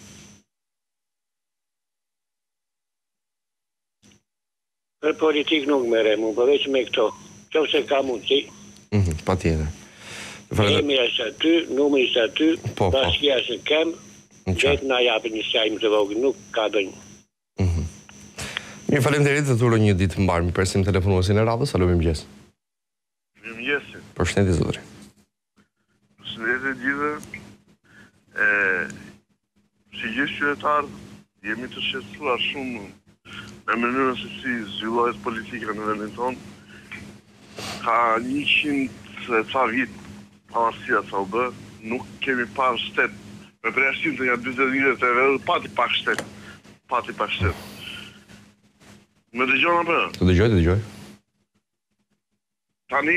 Për politik nuk mere mu, përveç me këto. Qo se ka mundësi. Mhm, pa tjetër. Emi është aty, numëri është aty, Po, po. bashkia është në kem, vetë na japin një sajmë të vogë, nuk ka dojnë. Mhm. Mirë, faleminderit dhe të uroj një ditë mbarë. Mi presim telefonuesin e radhës. Alo, mirëmëngjes. Mirëmëngjes. Përshëndetje zotëri. Përshëndetje gjithë. E si gjithë qytetarë, jemi të shqetësuar shumë me mënyrën se si zhvillohet politika në vendin tonë. Ka njëqind e ca vit pavarësia sa u bë, nuk kemi parë shtet. Me përjashtim të nga dyzet vitet e vedhe, pati pak shtet. Pati pak shtet. Me dëgjon apo? Të dëgjoj, të dëgjoj. Tani,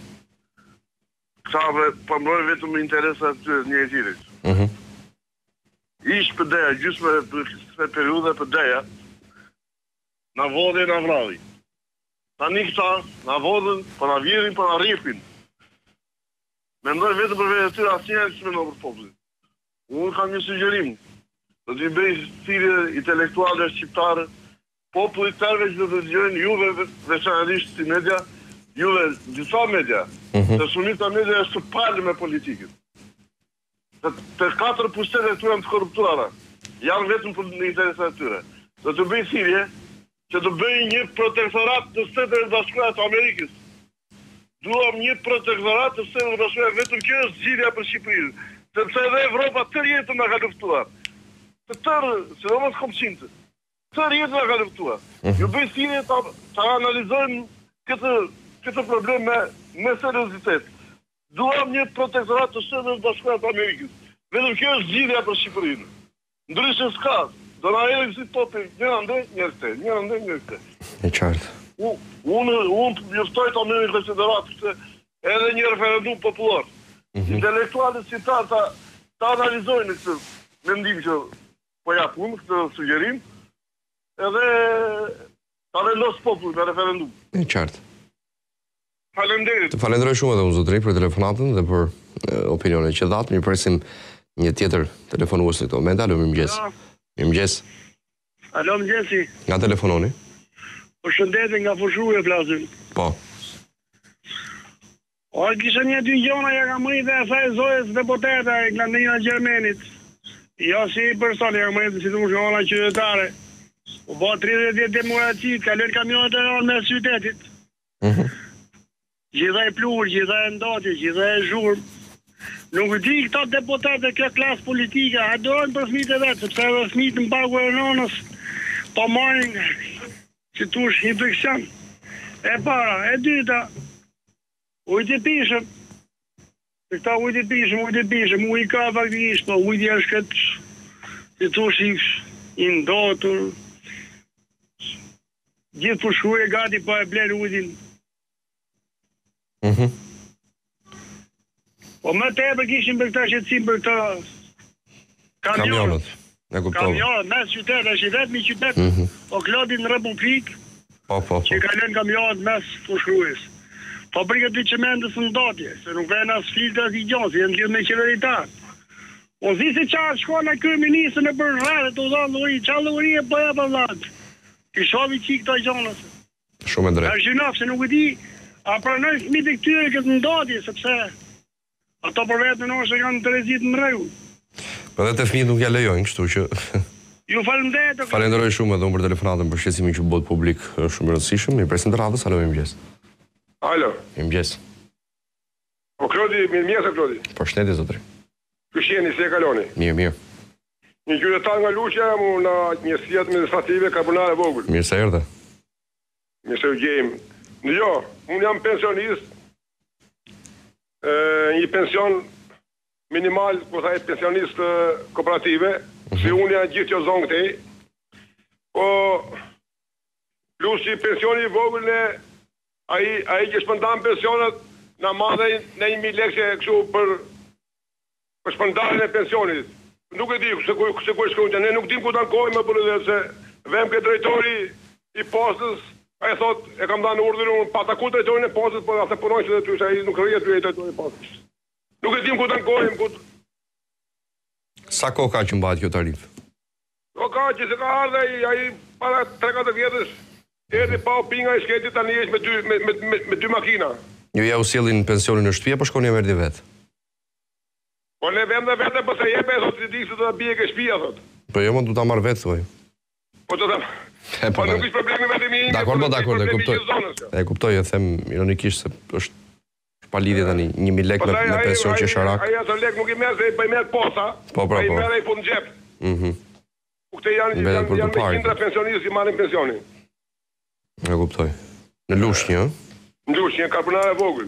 këta përmbrojnë vetëm me interesat të një e tjirit. Mhm. Ishtë për deja, gjysme për periude për deja, na vodhe e na vrali. Tani këta, na vodhen, për na vjerin, për na rripin. Mendoj vetëm për vetë të tyre asë njerë që mendoj për popullin. Unë kam një sugjerim, do t'i bëj thirrje intelektuale shqiptare, popullit tërve që do të dëgjojnë juve veçanërisht si media, juve disa media, se shumica media është të palë me politikën. Të katër pushtetet të janë të korruptuara, janë vetëm për në interesat të tyre. Do të bëj thirrje që të bëj një protektorat të Shtetet e Bashkuara të Amerikës. Duam një protektorat të Shtetet e Bashkuara, vetëm kjo është zgjidhja për Shqipërinë, sepse edhe Evropa tërë jetën na ka luftuar. Të tërë, sidomos kombëtarët, tërë jetën na ka luftuar. Ju bëj thirrje ta, ta analizojmë këtë këtë problem me me seriozitet. Duam një protektorat të Shtetit të Bashkuara të Amerikës. Vetëm kjo është zgjidhja për Shqipërinë. Ndryshe s'ka. Do na erdhi si topi, një ande, një këte, një ande, një këte. E qartë. Unë unë juftoj të më në konsiderat se edhe një referendum popullor. Mm-hmm. Intelektualët si ta, ta, ta analizojnë këtë mendim që po jap unë, këtë sugjerim, edhe ta vendos popull me referendum. E qartë. Faleminderit. Të falenderoj shumë edhe unë zotëri për telefonatën dhe për e, opinionet që dhatë. Mirë presim një tjetër telefonues në këto moment. Alo, mirëmëngjes. Mirëmëngjes. Alo, mëngjesi. Nga telefononi? Përshëndetje nga Fushruja flasim. Po. O, kisha një dy gjona ja ka mëri dhe asaj zojës deputeta e Glandina Gjermenit. Jo si person, ja ka mëri si të më shkolla qytetare. U bo tridhjetë vjet demokraci, kalon kamionet e rënë me qytetit. Mhm. Gjitha e plur, gjitha e ndotje, gjitha e zhurm. Nuk di këta deputatë kjo klasë politike, a dojnë për fëmijët e vetë, sepse edhe fëmijët në pagu e nonës, po marrin që tush infekcion. E para, e dyta, ujtë i pishëm. Se këta ujtë i pishëm, ujtë i pishëm, ujtë i ka faktikisht, po ujtë i është këtë, që tush i, i ndotur. Gjithë Fushruja gati po e blenë ujtin. Mhm. Po më tepër kishim për këta shqetësim për këta kamionët. E kuptova. Kamionët, mes qytet, është i vetmi qytet, Mhm. o klodin në Republik, Po, po, po. që kalon kamionët mes Fushrujes. Fabrikët të çementës në ndotje, se nuk vjen as filtra as i gjonë, se janë lidhë me qeveritar. O zi se qarë shko në kryeministër në për rrëtë, të udhanë lori, qarë lori e bëja për vlatë. Ti shovi qik këta gjonës. Shumë e drejtë. Është gjynaf, se nuk e di, a pranoj fëmijët e këtyre këtë ndotje, sepse ato për vetë në nështë kanë të rezit në rregull. Po edhe të fëmijët nuk ja lejojnë, kështu që Ju falenderoj. falenderoj shumë edhe unë për telefonatën për shqetësimin që bot publik është shumë i rëndësishëm. Mirë presim të radhës, alo, mirëmëngjes. Alo. Mirëmëngjes. Po Klodi, mirëmëngjes Klodi. Përshëndetje zotëri. Kushjeni se e kaloni. Mirë, mirë. Një qytetar nga Luqja mu në njësiat administrative Karbonare Vogël. Mirë se erdhe. Mirë se u gjejmë. Në jo, unë jam pensionist, e, një pension minimal, po thaj pensionist e, kooperative, mm-hmm. si unë janë gjithë që zonë këtej, po plus që pensioni i vogël në ai ai që shpëndan pensionet na madhe në një mijë lekë kështu për për shpëndarjen e pensionit. Nuk e di se ku se ku shkon, ne nuk dim ku ta ankojmë për edhe se vëm ke drejtori i postës, ai thot e kam dhënë urdhën unë pa taku drejtorin e postës, por ata punojnë se ty ai nuk rrihet ty drejtori i postës. Nuk e dim ku ta ankojmë ku. Sa kohë ka që mbahet kjo tarif? O ka që se ka ardhe ai ai para tre katër vjetësh. Erdhi pa u pinga i shketi tani është me dy me me me, me dy makina. Ju ja u sjellin pensionin në shtëpi apo shkoni merrni vet? Po ne vëm dhe vetë po se jep e thot si di se do ta bie ke shtëpia thot. Po jo, më du ta marr vet thuaj. Po do ta E Po nuk është problemi vetëm i imi. Dakor, po dakor, e kuptoj. E kuptoj, e them ironikisht se është pa lidhje tani një mijë lekë me, me pension qesharak. Ai ato lekë nuk i merr se i merr posa. Po, pra, ai po. merr ai fund xhep. Mhm. U këtë janë Mbete janë për të janë parë. qindra pensionistë që marrin pensionin. E kuptoj. Në Lushnjë, ëh? Në Lushnjë, Karbonare Vogël.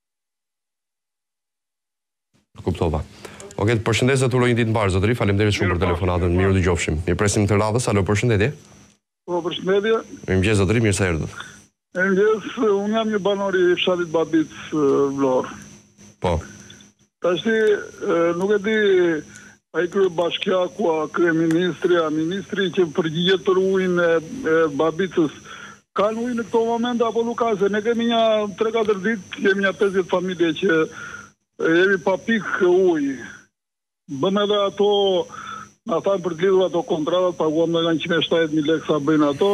E kuptova. Okej, të përshëndes dhe të uroj një ditë mbarë, zotëri. Faleminderit shumë për telefonatën. Mirë dëgjofshim. Mirë presim të radhës. Alo, përshëndetje. Po, përshëndetje. Mirëmëngjes zotëri, mirë se erdhët. Mirëmëngjes, unë jam një banor i fshatit Babit Vlorë. Po. Tashti, nuk e di ai krye bashkiaku, a kryeministri, a ministri që përgjigjet për ujin e, e Babicës, kanë ujë në këto momente apo nuk ka, se ne kemi një tre katër ditë, kemi një pesëdhjetë familje që jemi pa pikë ujë. Bëm edhe ato, na thanë për të lidhur ato kontratat, paguam në nga njëqind e shtatëdhjetë mijë lekë sa bëjnë ato,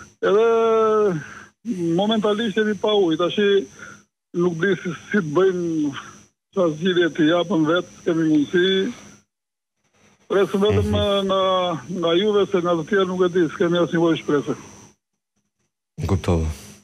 edhe momentalisht jemi pa ujë, tashi nuk di si, si të bëjmë sa zgjidhje të japën vetë, kemi mundësi. Presëm vetëm nga, nga juve, se nga të tjerë nuk e di, s'kemi asnjë nevojë shpresë. Kuptova.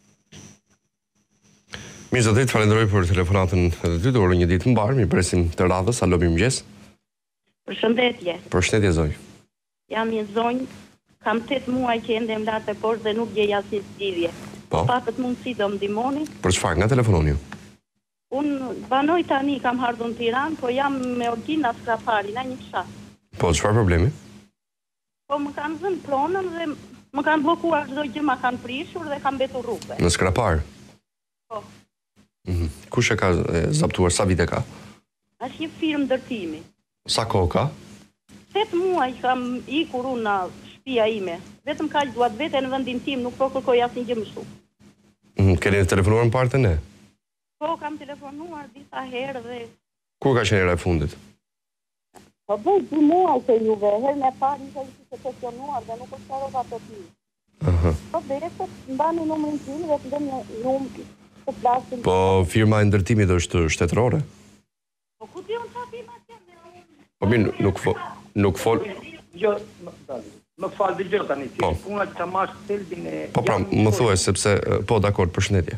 Mirë zotit, falenderoj për telefonatën edhe ty, dorë një ditë mbarë, mi presim të radhës, alo mirëmëngjes. Përshëndetje. Përshëndetje zonjë. Jam një zonjë, kam tetë muaj që ende më latë e poshtë dhe nuk gjeja si zgjidhje. Po. Patët mundësi do më ndihmoni. Për çfarë, nga telefononi ju? Unë banoj tani, kam ardhur në Tiranë, po jam me Orgina Skrapari, na një fshat. Po, çfarë problemi? Po më kanë zënë pronën dhe më kanë bllokuar çdo gjë, ma kanë prishur dhe kam mbetur rrugë. Në Skrapar? Po. Mhm. Kush e ka e, zaptuar, sa vite ka? Është një firmë ndërtimi. Sa kohë ka? tetë muaj kam ikur unë në shtëpia ime. Vetëm kaq duat vete në vendin tim, nuk po kërkoj asnjë gjë më shumë. Mm, keni telefonuar në partën e? Po, kam telefonuar disa herë dhe... Kur ka qenë hera e fundit? Po bëj dy muaj se juve, herën e parë ishte të questionuar dhe nuk është qarova të ti. Aha. Po desë mbani numrin tim dhe të ndem numrin të flasim. Po firma e ndërtimit është shtetërore? Po ku diun çfarë firma është? Po mirë, nuk fol, nuk fol. Jo, më fal dëgjoj tani, Po. si puna që ta marrë thelbin e... Po pra, më thuaj sepse po dakord, përshëndetje.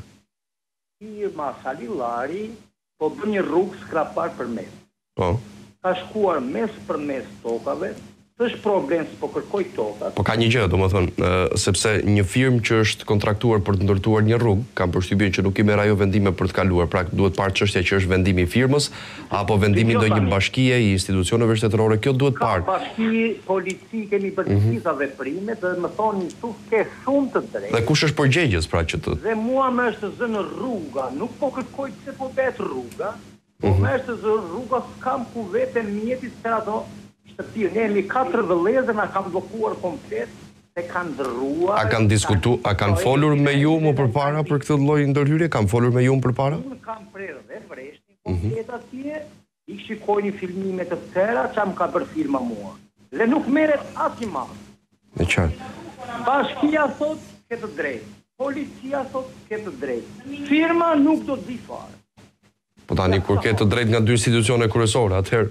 Firma Salillari po bën një rrugë Skrapar për mes. Po. Ka shkuar mes për mes tokave, s'është problem s'po kërkoj tokat. Po ka një gjë, domethënë, ë, sepse një firmë që është kontraktuar për të ndërtuar një rrugë, kam përshtypjen që nuk i merr ajo vendime për të kaluar. Pra duhet parë çështja që është vendimi i firmës apo vendimi i ndonjë bashkie, i institucioneve shtetërore, kjo duhet Ka parë. bashki, polici, kemi bërë të gjitha veprime dhe më thonë tu ke shumë të drejtë. Dhe kush është përgjegjës pra që të... Dhe mua më është zënë rruga, nuk po kërkoj pse po bëhet rruga, po më është zënë rruga s'kam ku vete mjetit për ato shtëpi. Ne jemi katër vëllezër, na kanë bllokuar komplet, se kanë ndërruar. A kanë diskutu, a kanë folur me ju më përpara për këtë lloj ndërhyrje? Kanë folur me ju më përpara? Unë kam prerë dhe vreshtin komplet atje, i shikojnë filmime të tëra që më ka bërë firma mua. Dhe nuk merret asnjë mas. Me qartë. Bashkia thot ke të drejtë, policia thot ke të drejtë. Firma nuk do të di fare. Po tani kur ke të drejtë nga dy institucione kryesore, atëherë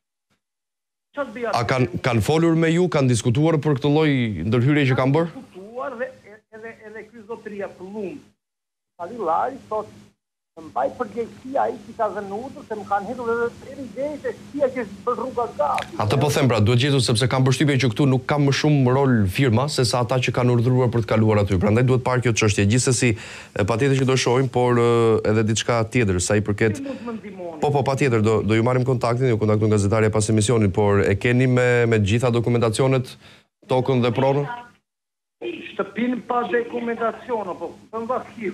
Çfarë bëja? a kanë kanë folur me ju, kanë diskutuar për këtë lloj ndërhyrje që kanë bërë? Diskutuar dhe edhe edhe ky zotëria Plumbë. Salillari thot të mbaj përgjegjësia ai që ka dhënë urdhër se më kanë hedhur edhe deri deri se shtëpia që është bërë rruga gati. Atë po them pra, duhet gjetur sepse kam përshtypjen që këtu nuk ka më shumë rol firma se sa ata që kanë urdhëruar për të kaluar aty. Prandaj duhet parë kjo çështje. Gjithsesi, e, patjetër që do shohim, por e, edhe diçka tjetër sa i përket. Ti mund të më ndihmoni. Po po, patjetër do do ju marrim kontaktin, ju kontaktojnë gazetarja pas emisionit, por e keni me me të gjitha dokumentacionet, tokën dhe pronën? Shtëpinë pa dokumentacion, po më vaki.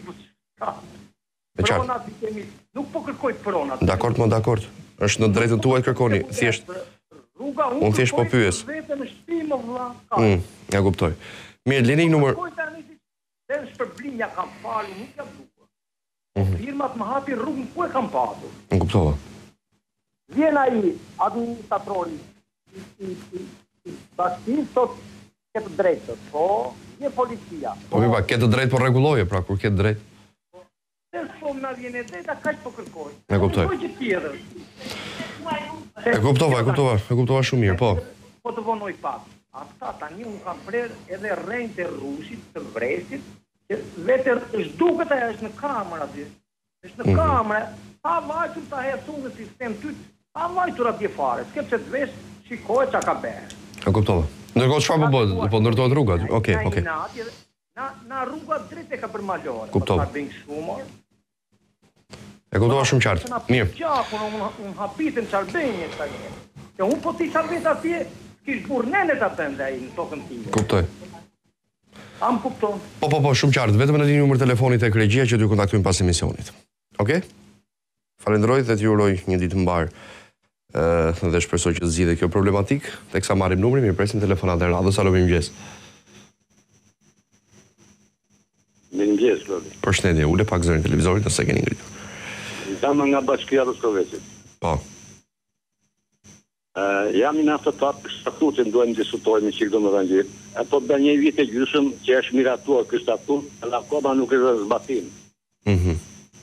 Me qartë. Pronat i kemi, nuk po kërkoj pronat. Dakord, më dakord. Është në drejtën tuaj kërkoni, thjesht. Rruga Unë thjesht po pyes. Vetëm në shtëpi më vlla. Mm, ja kuptoj. Mirë, lini numër. Kërkoj tani dhe në shpërblim ja kam falur, nuk jam dukur. Firmat më hapi rrugën ku e kam patur. Më kuptova. Vjen ai administratori i i i i bashkisë sot ke të drejtë, po je policia. Po mirë, pa, ke të drejtë po rregulloje, pra kur ke të drejtë. Se po na vjen e drejta kaq po kërkoj. E kuptoj. Kërkoj gjë tjetër. E kuptova, e kuptova, e kuptova shumë mirë, po. Po të vonoj pak. Ata tani unë kam prerë edhe rrejnë të rushit, të vresit, që vetë është duket ajo është në kamerë aty. Është në kamerë, pa vajtur ta hesu në sistem ty, pa vajtur atje fare. S'ke pse të vesh, shikoj çka ka bërë. E kuptova. Ndërkohë çfarë po bëhet? Po ndërtohet rruga aty. Okej, okej. Na na rruga drejt e ka bërë malore. Kuptova. Ka bënë shumë. E kuptova shumë qartë. Mirë. Gjakun unë unë hapitem çfarë bëjnë tani. Se unë po ti çfarë vet atje, kish burnenet atë ndaj në tokën time. Kuptoj. Am kupton. Po po po, shumë qartë. Vetëm në një numër telefonit tek regjia që t'ju kontaktojmë pas emisionit. Okej? Falenderoj dhe t'ju uroj një ditë mbar. Ë dhe shpresoj që të zgjidhet kjo problematik. Teksa marrim numrin, mirë presim telefonat e radhës. Alo, mirëmëngjes. Mirëmëngjes, Lori. Përshëndetje, ule pak zërin televizorit nëse keni ngritur. Jam nga Bashkia e Roskovecit. Po. Uh, jam në aftë për statutin, duhem diskutojmë që këdo më rëngjë. E po bën një vit e gjysëm që është miratuar kë statut, edhe akoma nuk është zbatim. Mhm.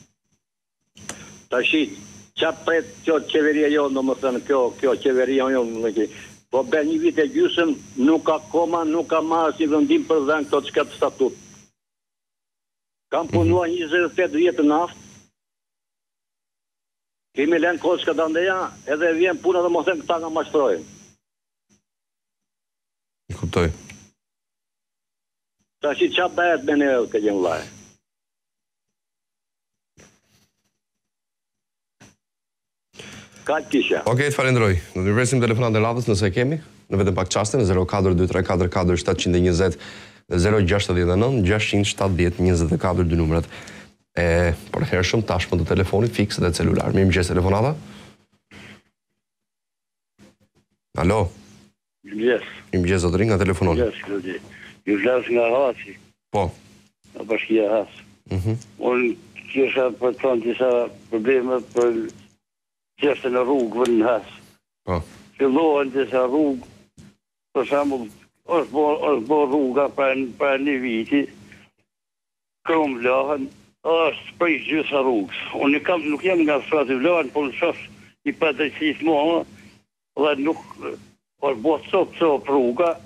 Tashi, çfarë pret kjo qeveria jonë, domethënë kjo kjo qeveria jonë, më ke. Po bën një vit e gjysëm, nuk akoma nuk ka marrë si vendim për dhënë këto çka të statut. Kam punuar njëzet e tetë vjetë në naftë. Kemi lënë Kocka Dandeja, edhe vjen puna dhe mos them këta nga mashtrojnë. I kuptoj. Ta shi qa bëhet me ne këtë gjemë vlaje. Ka të kisha. Okej, të falenderoj. Do të presim telefonat e radhës nëse kemi, në vetëm pak çaste në zero katër dy tre katër katër shtat një zero zero gjasht nëntë gjasht shtatëdhjetë njëzet e katër dy numrat e përhershëm tashmë të telefonit fiks dhe celular. Mirëmëngjes telefonata. Alo. Mirëmëngjes. Mirëmëngjes zotëri, nga telefonon. Mirëmëngjes, Klodi. Ju vlas nga Hasi. Po. Nga bashkia Has. Mhm. Unë kisha për të thënë disa probleme për qeftën e rrugëve në Has. Po. Fillohen disa rrugë, për shembull, është bo, është bo rruga për, për një viti, krum vlahen, është prej gjysa rrugës. Unë kam, nuk jam nga fshati vlahen, por në shof i padrejtësis mua, dhe nuk është bo cop cop rruga,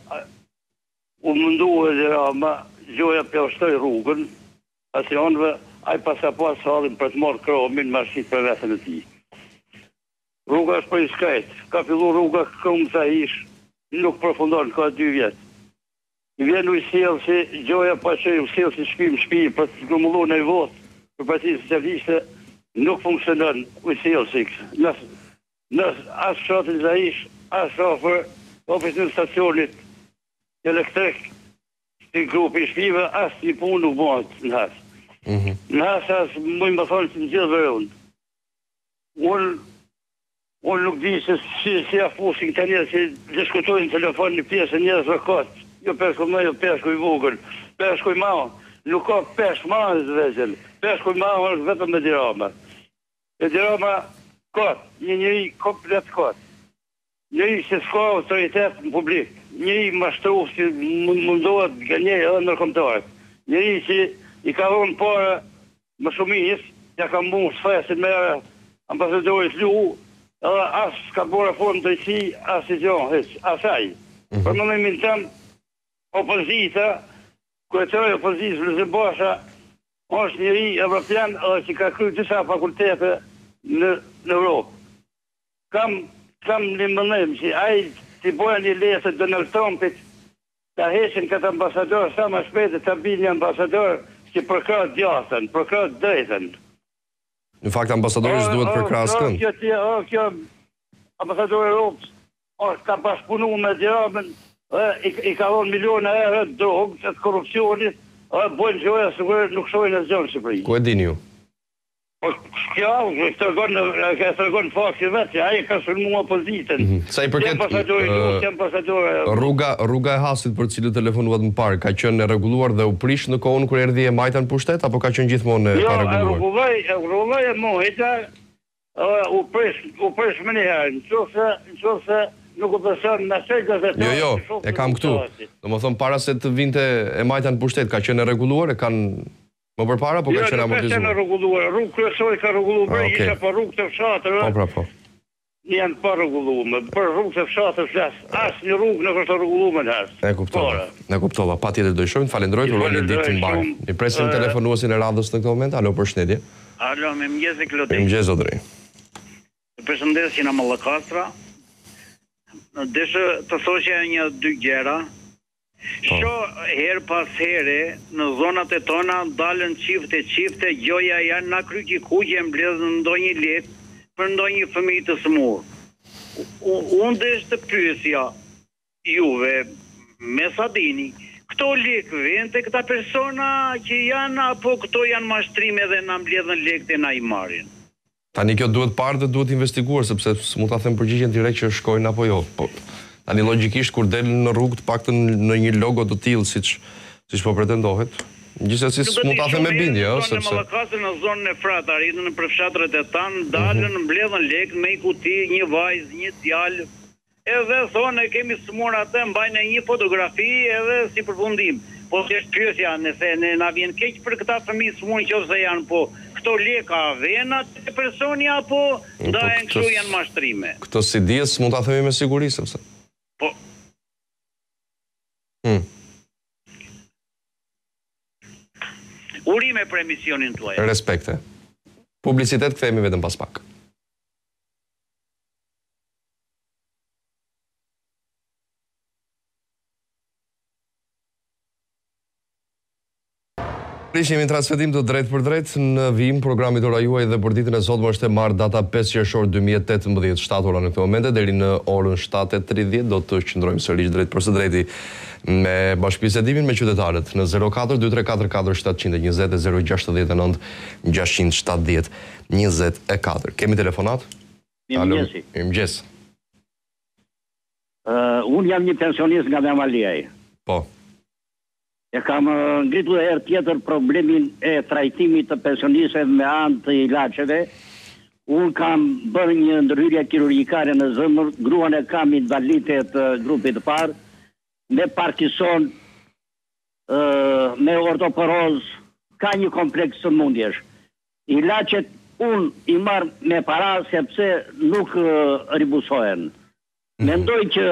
u mundu e dhe rama, gjoja pjashtoj rrugën, asionëve, aj pasa pas halin për të marrë kromin, marësit për vetën e ti. Rruga është për i skajt, ka fillu rruga këmë të ish, nuk përfundon, ka dy vjetë. I vjen u i sjellë si gjoja pa që u sjellë si shpi më shpi, për të grumullu në i votë, për Partinë Socialiste, nuk funksionon u i sjellë si kësë. Nësë, nësë, asë shatin za ish, asë shofer, ofis në stacionit elektrik, si grupi i shpive, asë një punë nuk bëhet në hasë. Mhm. Në hasë asë mëjë më thonë që në gjithë vërënë. Unë Unë nuk di se si, si a fusin të njerë, si diskutojnë në telefon një pjesë njerës rëkatë. Jo peshku me, jo peshku i vogël. Peshku i ma, nuk ka peshku ma në zvezël. Peshku i ma është vetëm me dirama. E dirama katë, një njëri komplet katë. Njëri që s'ka autoritet në publik. Njëri mashtru që mundohet gënjej edhe nërkomtarët. Njëri që i ka dhonë para më shumis, ja ka mu sfesin me ambasadorit lu, edhe asë ka bërë formë të si, asë i gjohë, asaj. Për më në minë tëmë, opozita, kërëtërë opozitës Vlezë Basha, është njëri evropian edhe që ka kry disa fakultete në, në Europë. Kam, kam një mëndëm që ajë të bojë një lesë Donald Trumpit, të heqen këtë ambasador, sa më shpete të bi një ambasador që përkrat djatën, përkrat drejten. Në fakt ambasadorës duhet për krasë kënd. Kjo tje, o, kjo ambasador e Europës, o, ka bashkëpunu me Gjeramën, i, i ka dhonë miliona e drogë, që të korupcionit, o, bojnë gjoja së vërë nuk shojnë e zënë Shqipëri. Ku e dini ju? Po, kjo, e tërgonë fakti vetë, që aje ka shërmu opozitën. Sa i përket rruga, rruga e Hasit për cilë telefonuat më parë, ka qenë e rregulluar dhe u prish në kohën kur erdhi e majta në pushtet, apo ka qenë gjithmonë e pa rregulluar? Jo, e rregulloi e mojta, u prish, u prish më njëherë, në qofse, në qofse nuk u përson në se gazetarë. Jo, jo, e kam këtu. Do më thonë para se të vinte e majta në pushtet, ka qenë e rregulluar, e kanë më përpara, po ka qenë amortizuar? Jo, nuk ka qenë rregulluar, rrugë kryesore ka rregulluar, isha për rrugë të fshatërve. Po, pra, po. Janë pa rregulluar, për rrugë të fshatër flas, asë një rrugë nuk është rregulluar në hasë. E kuptova, e kuptova, pa tjetër do i shumë, falenderoj, të uroj një ditë të mbarë. I presim telefonuesin e radhës në këtë moment, alo përshëndetje. Alo, me mëngjes e Klodi. Me mëngjes, zotëri. Përshëndetje nga Mallakastra. Deshe të thoshja një dy gjera. Sho herë pas here në zonat e tona dalën çifte çifte, gjoja janë na kryqi kuqe mbledhën ndonjë lek për ndonjë fëmijë të smur. Unë desh të pyesja juve me sa dini, këto lek vjen te këta persona që janë apo këto janë mashtrime dhe na mbledhën lekët e na i marrin? Tani kjo duhet parë dhe duhet investiguar, sepse s'mund ta them përgjigjen direkt që shkojnë apo jo. Po tani logjikisht kur del në rrugë të paktën në një logo të tillë siç siç po pretendohet. Gjithsesi s'mund ta them me bindje, ëh, sepse në Mallakasë në zonën e Fratarit, në përfshatrat e tan, dalën mbledhën lek me një kuti, një vajzë, një djalë. Edhe thonë kemi smur atë, mbajnë një fotografi edhe si përfundim. Po si është pyesja, nëse ne na vjen keq për këta fëmijë smur nëse janë, po këto leka vjen atë personi apo ndahen kështu janë mashtrime? Këto si dihet s'mund ta themi me siguri sepse po. Hmm. Urime për emisionin tuaj. Respekte. Publicitet, kthehemi vetëm pas pak. Jemi në transmetim të drejt për drejt në vijim programit Ora Juaj dhe për ditën e sotme është e marrë data pesë qershor dy mijë e tetëmbëdhjetë, shtatë ora në këtë moment deri në orën shtatë e tridhjetë do të qëndrojmë sërish drejt për së drejti me bashkëbisedimin me qytetarët në zero katër dy tre katër katër shtatë një zero e zero gjasht e nëntë gjasht shtatëdhjetë njëzet e katër. Kemi telefonat? Mirëmëngjesi. Mirëmëngjes. Unë jam një pensionist nga Memaliaj. Po. E kam ngritur herë tjetër problemin e trajtimit të pensionistëve me anë të ilaçeve. Unë kam bërë një ndërhyrje kirurgjikare në zemër, gruan e kam invalide të grupit të parë, me Parkinson, me ortoporoz, ka një kompleks sëmundjesh. Ilaçet unë i marr me para sepse nuk ribusohen. Mendoj që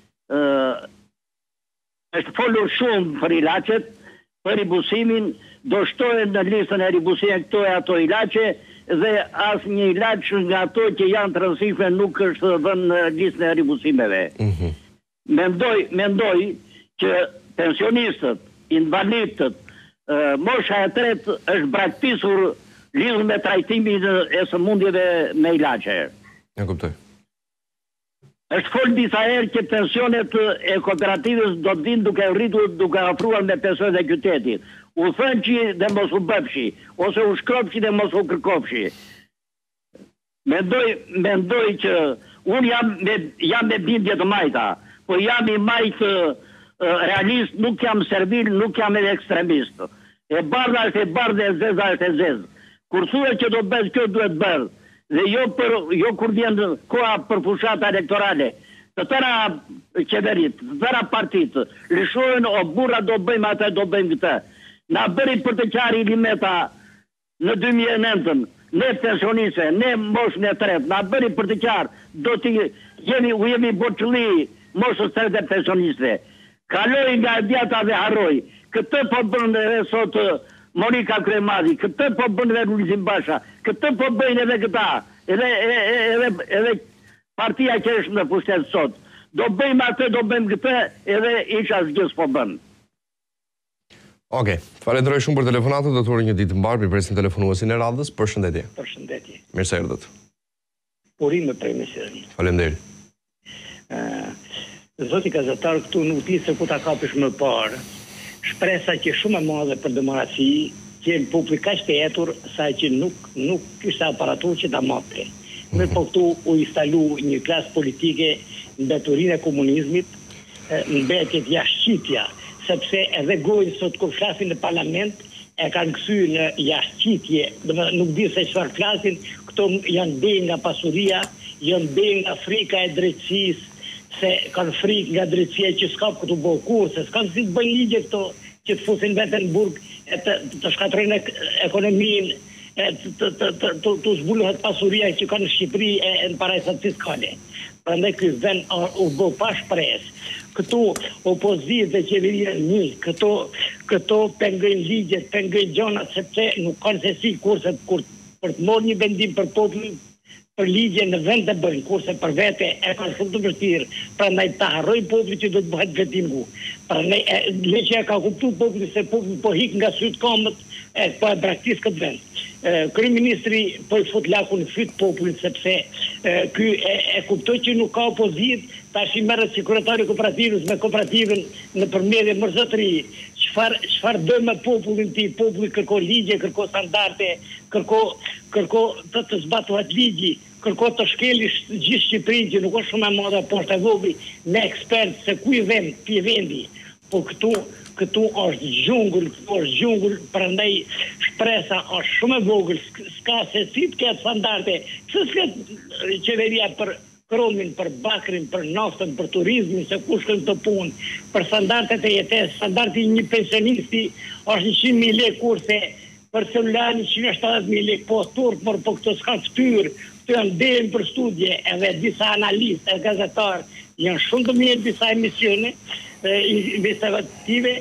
është folur shumë për ilaçet, për ribusimin, do shtohen në listën e ribusimit këto e ato ilaçe dhe asë një ilaç nga ato që janë të rëndësishme nuk është dhënë në listën e ribusimeve. Mm-hmm. Mendoj, mendoj që pensionistët, invalidët, mosha e tretë është braktisur lidhur me trajtimin e sëmundjeve me ilaçe. Ja kuptoj. Është folë disa herë që pensionet e kooperativës do të vinë duke rritur, duke ofruar me pensionet e qytetit. U thënë që dhe mos u bëfshi, ose u shkropshi dhe mos u kërkopshi. Mendoj, mendoj që unë jam me, jam me bindje të majta, po jam i majtë realist, nuk jam servil, nuk jam edhe ekstremist. E bardha është e bardha, e zeza është e zezë. Kur thua që do bëhet kjo duhet bërë, dhe jo, për, jo kur vjen koha për fushata elektorale, të tëra qeverit, të tëra partit, lëshojnë o burra do bëjmë atë, do bëjmë këtë. Na bëri për të qari limeta në dy mijë e nëntë, ne pensioniste, ne moshën e tretë, na bëri për të qarë, do të jemi, u jemi boçulli moshës tretë e pensioniste. Kaloj nga djata dhe harroj, këtë po bënë dhe sot Monika Kremadi, këtë po bënë dhe Lulizim Basha, këtë po bëjnë edhe këta, edhe, edhe, edhe partia që është në pushtet sot. Do bëjmë atë, do bëjmë këtë, edhe isha zgjës po bënë. Oke, falenderoj shumë për telefonatët, do të uroj një ditë mbarë, për presin telefonuesin e radhës, përshëndetje. Përshëndetje. Mirë se erdhët. Urime për emisionin. Faleminderit. Zoti gazetar këtu nuk di se ku ta kapësh më parë. Shpresa që shumë e madhe për demokraci, që në populli kaq të etur, sa që nuk, nuk kishte aparatur që ta mate. Me po këtu u instalu një klasë politike në beturinë e komunizmit, në betjet jashtëqitja, sepse edhe gojnë sot kur flasin në parlament, e kanë kësy në jashtëqitje, nuk di se çfarë flasin, këto janë bej nga pasuria, janë bej nga frika e drejtësisë, se kanë frikë nga drejtësia që s'ka këtu bëhë kur, se s'kanë si të bëjnë ligje këto që të fusin vetën në burg, e të, të shkatrojnë ekonomin, e të, të, të, të, të, të zbuluhet pasuria që kanë në Shqipëri e, e në parajsat fiskale. Prandaj ky vend u bë pa shpresë. Këtu opozitë dhe qeveria një, këto, këto pengojnë ligjet, pengojnë gjonat, sepse nuk kanë se si kurse kur, për të morë një vendim për popullin, për ligje në vend të bëjnë, kurse për vete e kanë shumë të vështirë, prandaj ta harroj populli që do të bëhet vetingu. Prandaj le që e ka kuptuar populli se populli po hik nga syt komët, e po e braktis këtë vend. Kryeministri po i fut lakun në fyt popullin sepse ky e, e kuptoi që nuk ka opozitë, tash i merret si kryetari i kooperativës me kooperativën në përmjedhje mërzotëri. Çfarë çfarë do me popullin ti? Populli kërko ligje, kërko standarde, kërko kërko të të zbatohet ligji, kërko të shkelish gjithë Shqipërinë që nuk është shumë e madhe poshtë e vogël, me ekspert se ku i vend, pi vendi. Po këtu këtu është gjungull, këtu është gjungull, prandaj shpresa është shumë e vogël, s'ka se si të ketë standarde, se s'ka qeveria për kromin, për bakrin, për naftën, për turizmin, se ku shkën të punë, për standardet e jetesë, standardi një pensionisti është njëqind mijë lekë kurse për celular njëqind e shtatëdhjetë mijë lekë, po turp, por po këto s'ka fytyrë, këto janë deri për studje, edhe disa analistë e gazetarë janë shumë të mirë disa emisione investigative,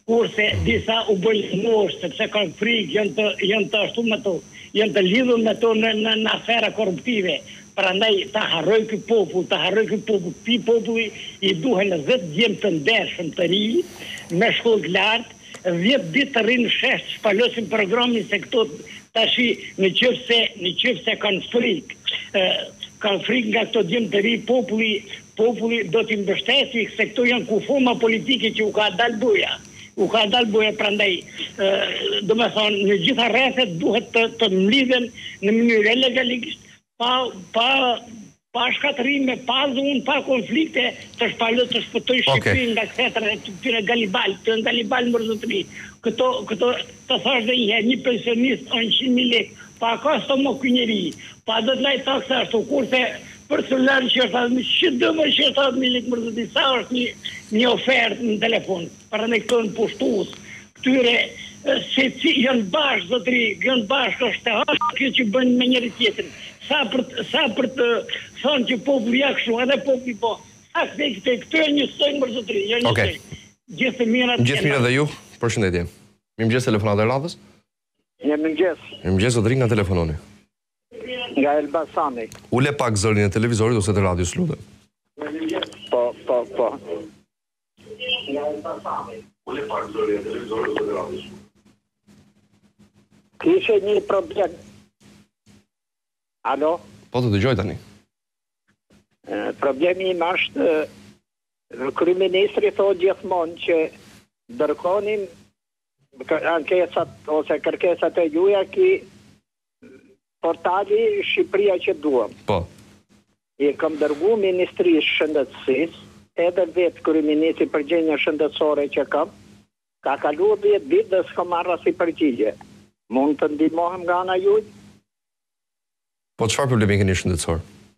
kurse disa u bëjnë mosh, sepse kanë frikë, janë të, janë të ashtu me to, janë të lidhur me to në, në, në afera korruptive. Prandaj ta harroj ky popull, ta harroj ky popull, ky populli i duhen dhjetë djemë të ndershëm të ri, me shkollë të lartë, dhjetë ditë të rinë shesh të shpalosin programin se këto tashi në qëfë se, në qëfë se kanë frikë, kanë frikë nga këto djemë të ri, populli, populli do t'i mbështesi se këto janë kufoma politike që u ka dalë buja. U ka dalë buja, prandaj, do me thonë, në gjitha rrethet duhet të, të mlidhen në mënyrë legalisht, pa pa pa shkatërime, pa dhunë, pa konflikte, të shpallë të shpëtoj Shqipërinë nga këthetra të tyre Galibal, të në Galibal më rëzëtëri. Këto, këto të thash dhe një, një pensionist o në qind mijë lekë, pa ka së më kënjëri, pa do të lajtë taksa ashtu, kurse për celular që është atë, që dë më që është atë mijë lekë më rëzëtëri, sa është një, një ofertë në telefon, para në këto në pushtus, këtyre, se ci janë bashkë, zotëri, janë bashkë është të hashtë, kjo që bënë me njëri tjetërin. Sa për, sa për të thonë që populli ja kështu, edhe populli po. Sa këtë këtë këtë e njësoj më zotëri, ja njësoj. Gjithë mirat. Gjithë mirat dhe ju, përshëndetje. Mirëmëngjes telefonat e radhës. Mirëmëngjes. Mirëmëngjes zotëri, nga telefononi. Nga Elbasani. Ule pak zërin e televizorit ose të radios, lutem. Po, po, po. Nga Elbasani. Ule pak zërin e televizorit ose të radios. Kishe një problem. Alo? Po të dëgjoj tani. Problemi im është kryeministri thotë gjithmonë që dërkonin ankesat ose kërkesat e juaja ki portali Shqipëria që duam. Po. I kam dërgu Ministrisë Shëndetësisë, edhe vetë kryeministri përgjigje shëndetësore që kam, ka kaluar dhjetë ditë dhe s'kam marrë asnjë përgjigje. Mund të ndihmohem nga ana juaj? Po çfarë problemi keni shëndetësor?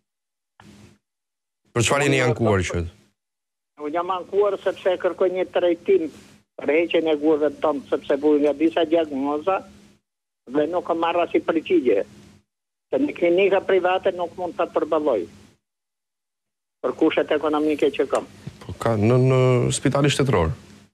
Për çfarë jeni ankuar qytet? Unë jam ankuar sepse kërkoj një trajtim për heqjen e gurëve tonë, sepse buj nga disa diagnoza dhe nuk kam marrë asnjë përgjigje. Se në klinika private nuk mund ta përballoj. Për kushtet ekonomike që kam. Po ka në, në spitali shtetëror.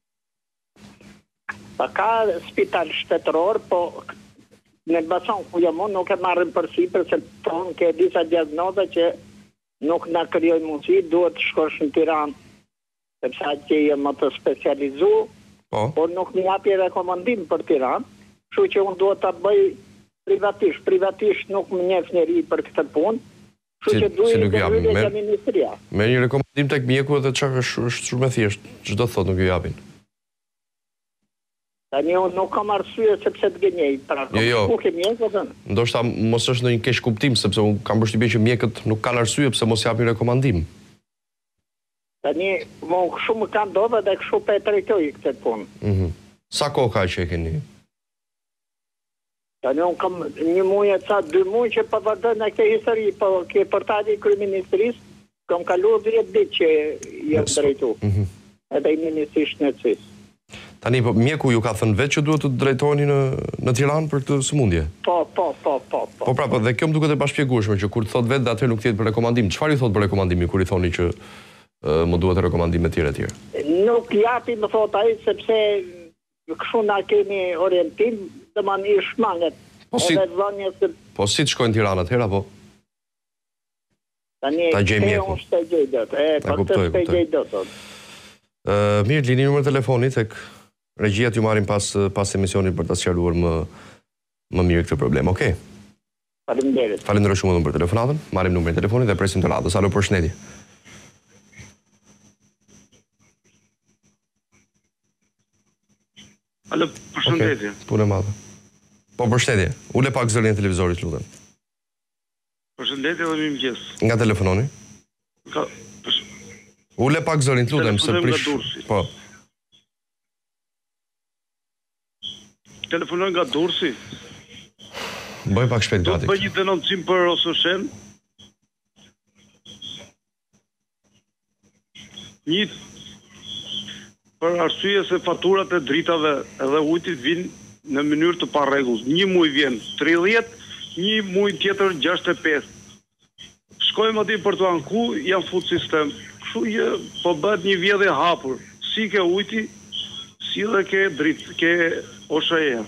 Pa ka spital shtetëror, po në Elbasan ku jam unë nuk e marrim përsipër se tonë ke disa diagnoza që nuk na krijojnë mundësi, duhet të shkosh në Tiranë, sepse atje jam më të specializuar, po. Por nuk më japi rekomandim për Tiranë, kështu që unë duhet ta bëj privatisht. Privatisht nuk më njeh njeri për këtë punë, kështu që duhet të bëj me ministria. Me një rekomandim tek mjeku edhe çka është shumë e thjeshtë, ç'do thotë nuk ju japin. Tani unë nuk kam arsye sepse të gënjej, pra jo, jo. Ku ke mjekët? Ndoshta mos është ndonjë keq kuptim, sepse unë kam përshtypjen që mjekët nuk kanë arsye pse mos japin rekomandim. Tani më shumë kanë ndodhur dhe kështu pe drejtoj këtë punë. Mhm. Sa kohë ka që e keni? Tani unë kam një muaj e ca dy muaj që po vazhdoj në këtë histori, po ke portali i kryeministrisë, kam kaluar dhjetë ditë që jam drejtu. Mhm. Edhe i ministrisë shëndetësisë. Tani po mjeku ju ka thënë vetë që duhet të drejtoheni në në Tiranë për këtë sëmundje. Po, po, po, po, po. Po prapë, dhe kjo më duket e pashpjegueshme që kur të thot vetë dhe atëherë nuk thjet për rekomandim. Çfarë i thot për rekomandimi kur i thoni që uh, më duhet rekomandime të tjera të tjera? Nuk japi më thot ai sepse kështu na kemi orientim, domani i shmanget. Po si se... Po si të shkojnë në Tiranë atëherë apo? Tani ta gjej mjekun. Ta gjej dot. E, po të gjej dot. Ë, mirë, lini numrin e telefonit tek regjia t'ju marrin pas pas emisionit për ta sqaruar më më mirë këtë problem. Okej. Okay. Faleminderit. Falenderoj shumë për telefonatën. Marrim numrin e telefonit dhe presim të radhës. Alo, përshëndetje. Alo, përshëndetje. Okay. Punë e madhe. Po përshëndetje. Ule pak zërin e televizorit, lutem. Përshëndetje dhe mirëmëngjes. Nga telefononi? Ka përsh... Ule pak zërin, lutem, se prish. Po. Telefonoj nga Durrësi. Bëj pak shpejt gati. Do të bëj një denoncim për Ososhen. Një për arsye se faturat e dritave edhe ujtit vinë në mënyrë të parregullt. Një muaj vjen tridhjetë, një muaj tjetër gjashtëdhjetë e pesë. Shkojmë aty për të anku, janë fut sistem. Kështu që po bëhet një vjedhje hapur. Si ke ujti, si dhe ke dritë, ke oshaja.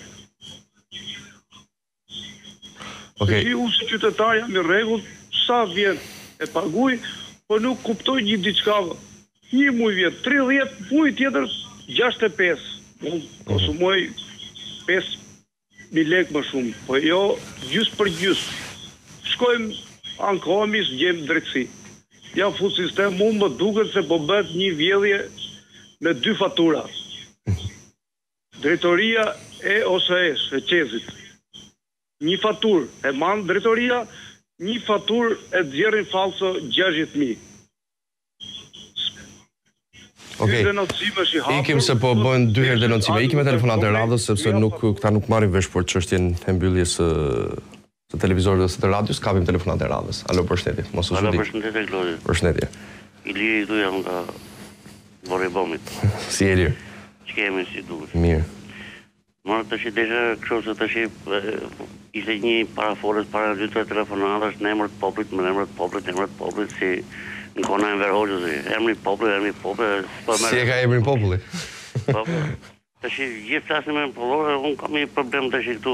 Okej. Që unë si qytetar jam i rregull, sa vjet e paguj, po nuk kuptoj një diçka. Një muj vjet, tridhjetë, muj tjetër gjashtëdhjetë e pesë. Unë konsumoj pesë mijë lekë më shumë, po jo gjysmë për gjysmë. Shkojmë ankomis, gjem drejtësi. Ja fut sistem, mu më duket se po bëhet një vjedhje me dy fatura. Drejtoria e O S E-s, e Qezit. Një fatur e manë drejtoria, një fatur e djerin falso gjashtëdhjetë mijë. Okej. Ikim se po bëjnë dy herë denoncime. Ikim me telefonat e radhës sepse nuk këta nuk marrin vesh për çështjen e mbylljes së të televizorit dhe së të radios, kapim telefonat e radhës. Alo, përshëndetje. Mos u Alo, sudi. përshëndetje Klodi. Përshëndetje. Ili këtu jam nga Vorrebomit. Si e lirë? Ç'kemi si duhet. Mirë. Morë të shi desha kështu se të shi ishte një parafolës para dy tre telefonatash në emër të popullit, me emër të popullit, në emër të popullit si në kona Enver Hoxhës, emri i popullit, emri i popullit. Si e ka emrin populli? Po. Të shi gjithë flasin me popullore, unë kam një problem të shi këtu.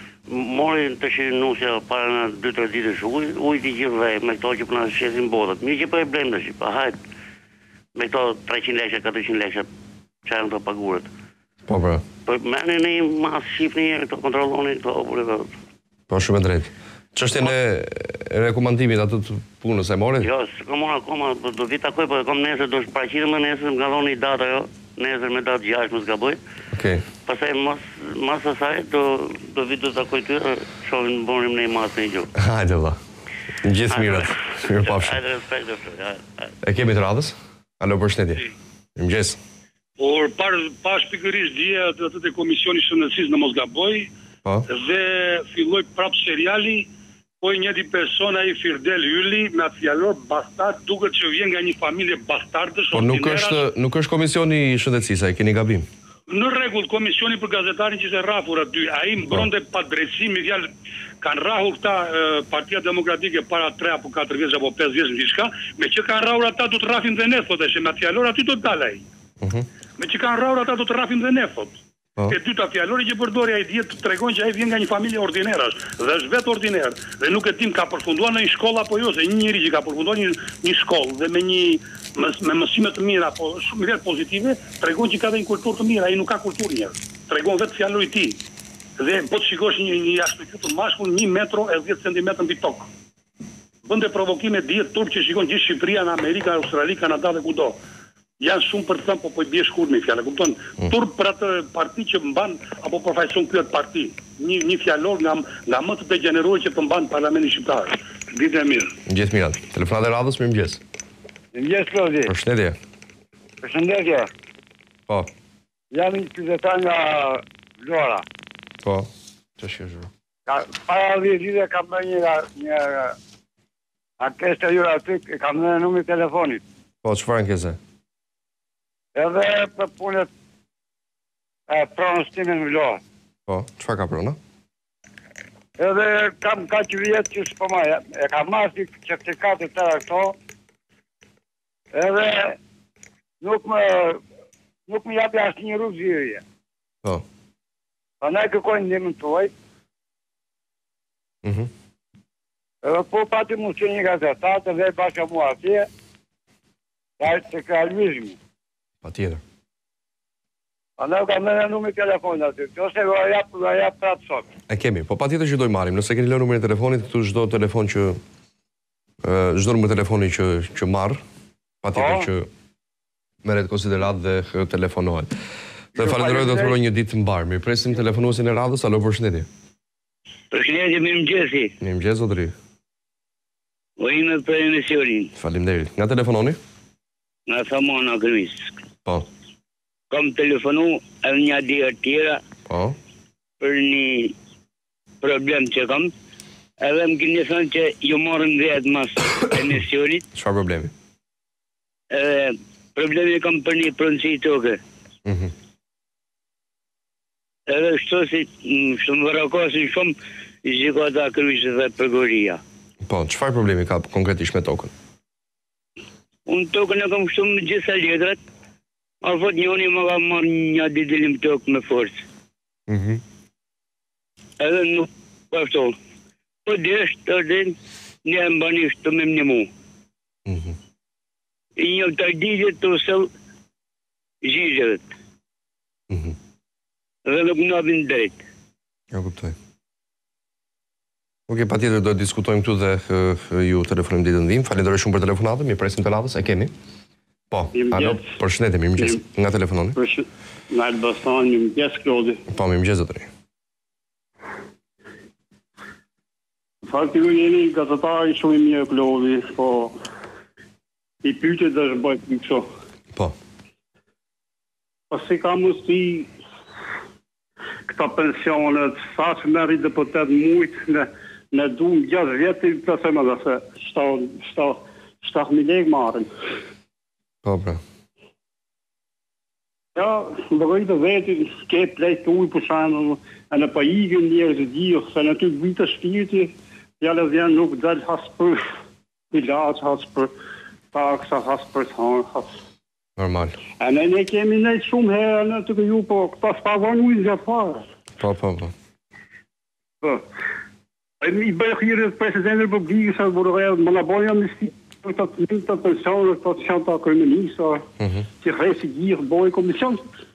Mori të shi nusja para në dy tre ditësh uj, ujt i gjithë dhe me këto që përna shesin botët. Mirë që për e blem të shi, pa hajt. Me këto treqind lekë, katërqind lekë, që janë të pagurët. Po, pra. Po, meni në një masë shifë një, këto kontroloni, këto opullit. Po, shumë e drejtë. Çështjen e rekomandimit atë të punës e more? Jo, s'kam unë akoma, do vi takoj, po e kam nesër, do shpraqinë më nesër, më galloni data jo, nesër me datë gjashtë më s'gaboj. Okej. Pastaj mas mas asaj do do vi të takoj ty, shohim bonim në një masë një gjuhë. Hajde valla. Gjithë mirët. Mirupafshim. Hajde respekt. E kemi të radhës? Alo, përshëndetje. Mirëmëngjes. Por par pas pikërisht dje atë të Komisioni Shëndetësisë në Mosgaboj, po, dhe filloi prap seriali, po i njëti person ai Firdel Yli me atë fjalor bastard, duket që vjen nga një familje bastardësh. Po nuk është nuk është Komisioni i Shëndetësisë, ai keni gabim. Në rregull, komisioni për gazetarin që ishte rrafur aty, ai mbronte pa drejtësi, me fjalë kanë rrahur këta Partia Demokratike para tre apo katër vjeç apo pesë vjeç diçka, me që kanë rrahur ata do të rrafin dhe ne, thotë, me atë fjalor aty do të dalë ai. Mhm. Me që kanë rrahur ata do të rrafin dhe ne, thotë. E dyta fjalori që përdori ai diet tregon që ai vjen nga një familje ordinerash dhe është vetë ordiner dhe nuk e dim ka përfunduar në një shkollë apo jo, se një njeri që ka përfunduar një një shkollë dhe me një me mësime të mira apo shumë mirë pozitive, tregon që ka dhe një kulturë të mirë, ai nuk ka kulturë njerëz. Tregon vetë fjalori i tij. Dhe po të shikosh një një jashtëqytet mashkull një metro e dhjetë centimetra mbi tokë. Bënte provokime diet turp që shikon gjithë Shqipëria, në Amerikë, Australi, Kanada dhe kudo. Janë shumë për të thënë, po po i bie shkurt me fjalë. Kupton? Turp për atë parti që mban apo përfaqëson ky atë parti. Një një fjalor nga nga më të degeneruar që të mban Parlamentin shqiptar. Ditë e mirë. Gjithë mirë. Telefonat e radhës, mirëmëngjes. Mirëmëngjes Klodi. Përshëndetje. Përshëndetje. Po. Jam një qytetar nga Vlora. Po. Ç'është kjo? Ka para dhjetë ditë kam bërë një një ankesë të jura aty, kam dhënë numrin e telefonit. Po, çfarë ankese? Edhe për punët e pronës time në Vlorë. Po, çfarë ka prona? Edhe kam ka që vjetë që s'po ma, e kam marrë certifikatë të tëra këto, edhe nuk më, nuk më japi asë një rrugë zirje. Po. Pa ne kërkojnë ndihmën tuaj. Mhm. Edhe po pati mund që një gazetat, edhe bashka mua atje, ka të kralvizmi. Pa tjetër. A ne kam në numër telefonit aty, ose do jap, do jap pratë sot. E kemi, po pa tjetër që dojë marim. Nëse keni lënë numrin e telefonit, këtu çdo telefon që çdo numër telefoni që që marr, pa tjetër që merret konsiderat dhe telefonohet. Dhe falenderoj dhe të uroj një ditë të mbar. Mirë, presim telefonuesin e radhës. Alo, përshëndetje. Përshëndetje, mirëmëngjesi. Mirëmëngjes, zotëri. Ujime për emisionin. Faleminderit. Nga telefononi? Nga Samona Krymis. Po. Kam telefonu edhe një dia tjera. Po. Për një problem që kam. Edhe më keni thënë që ju morën dhjetë mas emisionit. Çfarë problemi? Edhe problemi kam për një pronësi toke. Mhm. Edhe shto si shumë vërakosin shumë gjikata Krymisë dhe Përgoria. Po, çfarë problemi ka konkretisht me tokën? Unë tokën e kam shumë gjitha letrat. A thot njoni më ka marrë një didelim tokë me forcë. Mhm. Edhe nuk ashtu. Po desh të din një mbanisht të me më një mu. Mhm. I një të digjet të usëll gjigjet. Mhm. Dhe nuk në abin drejt. Ja kuptoj. Oke, pa tjetër do të diskutojmë këtu dhe uh, ju telefonim ditën vim. Falenderoj shumë për telefonatën, mi presim të radhës, e kemi? Po, alo, përshëndetje, mirëmëngjes. Nga telefononi? Nga Elbasan, mirëmëngjes, Klodi. Po, mirëmëngjes, zotëri. Fakti ju jeni gazetari shumë i mirë, Klodi, po i pyetje dhe është bëjt në kështu. Po. Po si ka mundësi këta pensionet, sa që me rritë për të të mujtë, në, në du në gjashtë vjetë, të se më dhe se shtatë mijë lekë marrin. Po, pra. Ja, në bëgëjtë vetë, ke plejtë të ujë për shanë, e në pa igën njerës dhjo, se në ty vitë shpirti, fjale dhjenë nuk delë hasë për ilaqë, hasë për taksa, hasë për thanë, hasë. Normal. E ne, ne kemi nejtë shumë herë në të këju, po këta s'pa vanë ujë nga farë. Po, po, po. Po. E mi bëjë hirë presidentë Republikës, e bërë më në bojë amnisti, të të të të pensionë, të të shanë të kërmenisë, që resi gjirë bojë komision.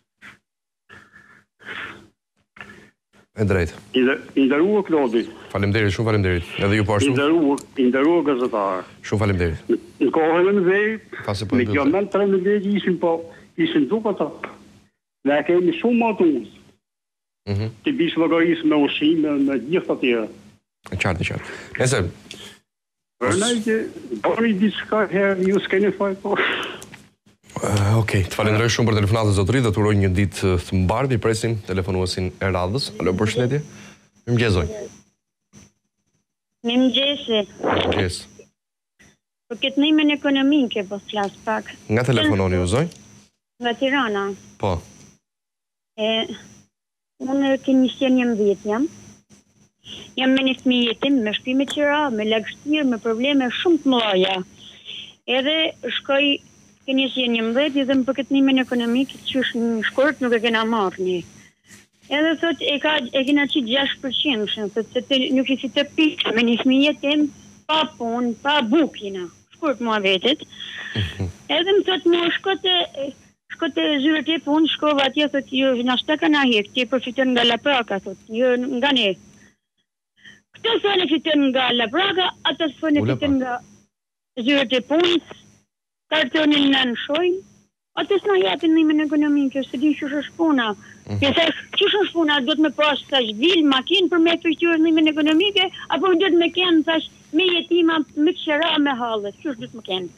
E drejtë. I ndërruë, Klodi. Faleminderit, shumë faleminderit. Edhe ju po ashtu. I ndërruë, i ndërruë gazetarë. Shumë faleminderit. Në kohën e në vejtë, Pasi po me kjo men tre në vejtë ishin po, ishin duke ta. Ne kemi shumë më të uzë. Mhm. Të bishë logarisë me ushime, me gjithë të tjera. E qartë, e qartë. Nëse... Përna i që, bërë i diçka herë, ju s'keni faj po. Uh, Okej, të falenderoj shumë për telefonatën zotëri dhe të uroj një ditë të mbarë, i presim telefonuesin e radhës. Alo, përshëndetje. Mirëmëngjes, zonjë. Mirëmëngjesi. Mirëmëngjes. Për këtë nimen ekonomike, po flas pak. Nga telefononi u, zonjë? Nga Tirana. Po. E, unë keni qenë njëmbëdhjetë jam. Jam me një fëmijë jetim, me shpime qira, me lagështirë, me probleme shumë të mëdha. Edhe shkoj keni qenë njëmbëdhjetë dhe më për këtë nimen ekonomike që është në shkurt nuk e kena marrë një. Edhe thot e ka e kena qitë gjashtë përqind, thot se të, nuk i si të pikë me një fëmijë jetim, pa punë, pa bukina, shkurt mua vetet. Edhe më thot mua shkote shkote zyrët e punë, shkova atje, thot jo, na shta kana hek, ti përfiton nga lapraka, thot, jo nga ne. Këto thonë fiton nga lapraka, ata thonë fiton nga zyrët e punës, kartonin në nëshojnë, ata s'na japin nimen ekonomike, se di që është puna. Që thash, që është puna, do të me pas, thash, vil, makinë për me përqyrë nimen ekonomike, apo do të me kenë, thash, me jetima, me qëra, me halët, që është do të me kenë.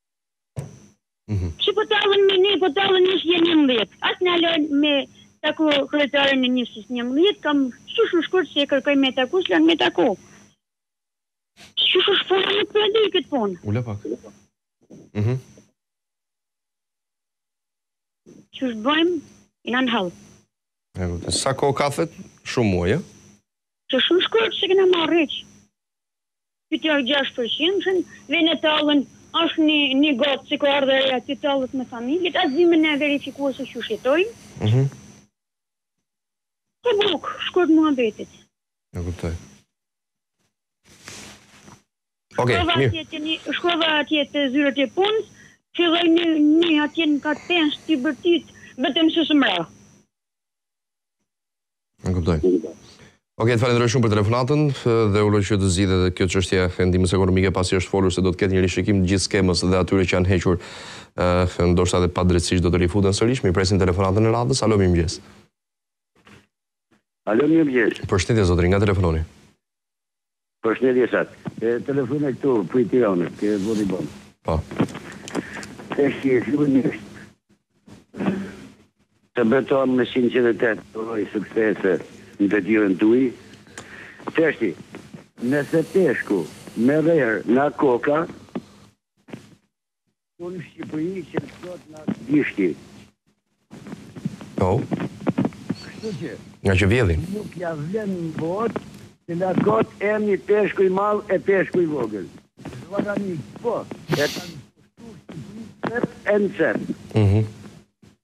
Që po talën me ne, po talën ishë jenë një mbet. Atë në alon me taku kryetarën e njësës një mbet, kam që shumë shkurt që e kërkoj me taku, s'lan me taku. Që shumë shpuna nuk për edhe i këtë punë. Ule pak. Mhm. Që është bëjmë, i në në halë. Sa ko kathet? Shumë muaj, ja? Që shumë shkurt që këna marrë reqë. Pytja gjashtë përqind, vene talën, është një, një gotë që ko ardhe e ati talët me familjet, asë zime ne verifikuar se që shetojmë. Mhm. Të bukë, shkurt mua betit. E kuptoj. Okej, mirë. Shkova atje të zyrët e punës, filloj një, një atje në katë pensë të i bërtit, vetëm së sëmra. E kuptoj. Okej, të falenderoj shumë për telefonatën dhe uroj që të zgjidhet edhe kjo çështje e ndihmës ekonomike pasi është folur se do të ketë një rishikim të gjithë skemës dhe atyre që janë hequr ë ndoshta edhe padrejtisht do të rifuten sërish. Mi presin telefonatën e radhës. Alo, mirëmëngjes. Alo, mirëmëngjes. Përshëndetje zotëri, nga telefononi. Përshëndetje sat. E telefona këtu për Tiranën, ke vodi bon. Po. Është i filluar. Të beton me sinqeritet, uroj suksese në të tjërën tuj. Teshti, nëse peshku me rejër nga koka, të në Shqipëri që në sot nga gishti. Po. Kështu që, nga që vjedhin. Nuk ja vlen në botë, që nga kot e një peshku i malë e peshku i vogël. Zvara një, po, e të në pushtu Shqipëri, cep e në cep. Mhm.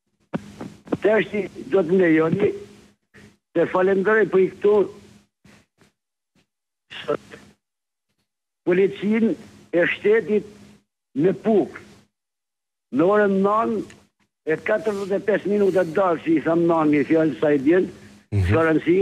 Tashti do të më lejoni të falenderoj për i këtu policinë e shtetit në Puk. Në orën nënë e katërdhjetë e pesë minuta dalë, si i thamë nënë një fjallë sa i djenë, Shërënsi,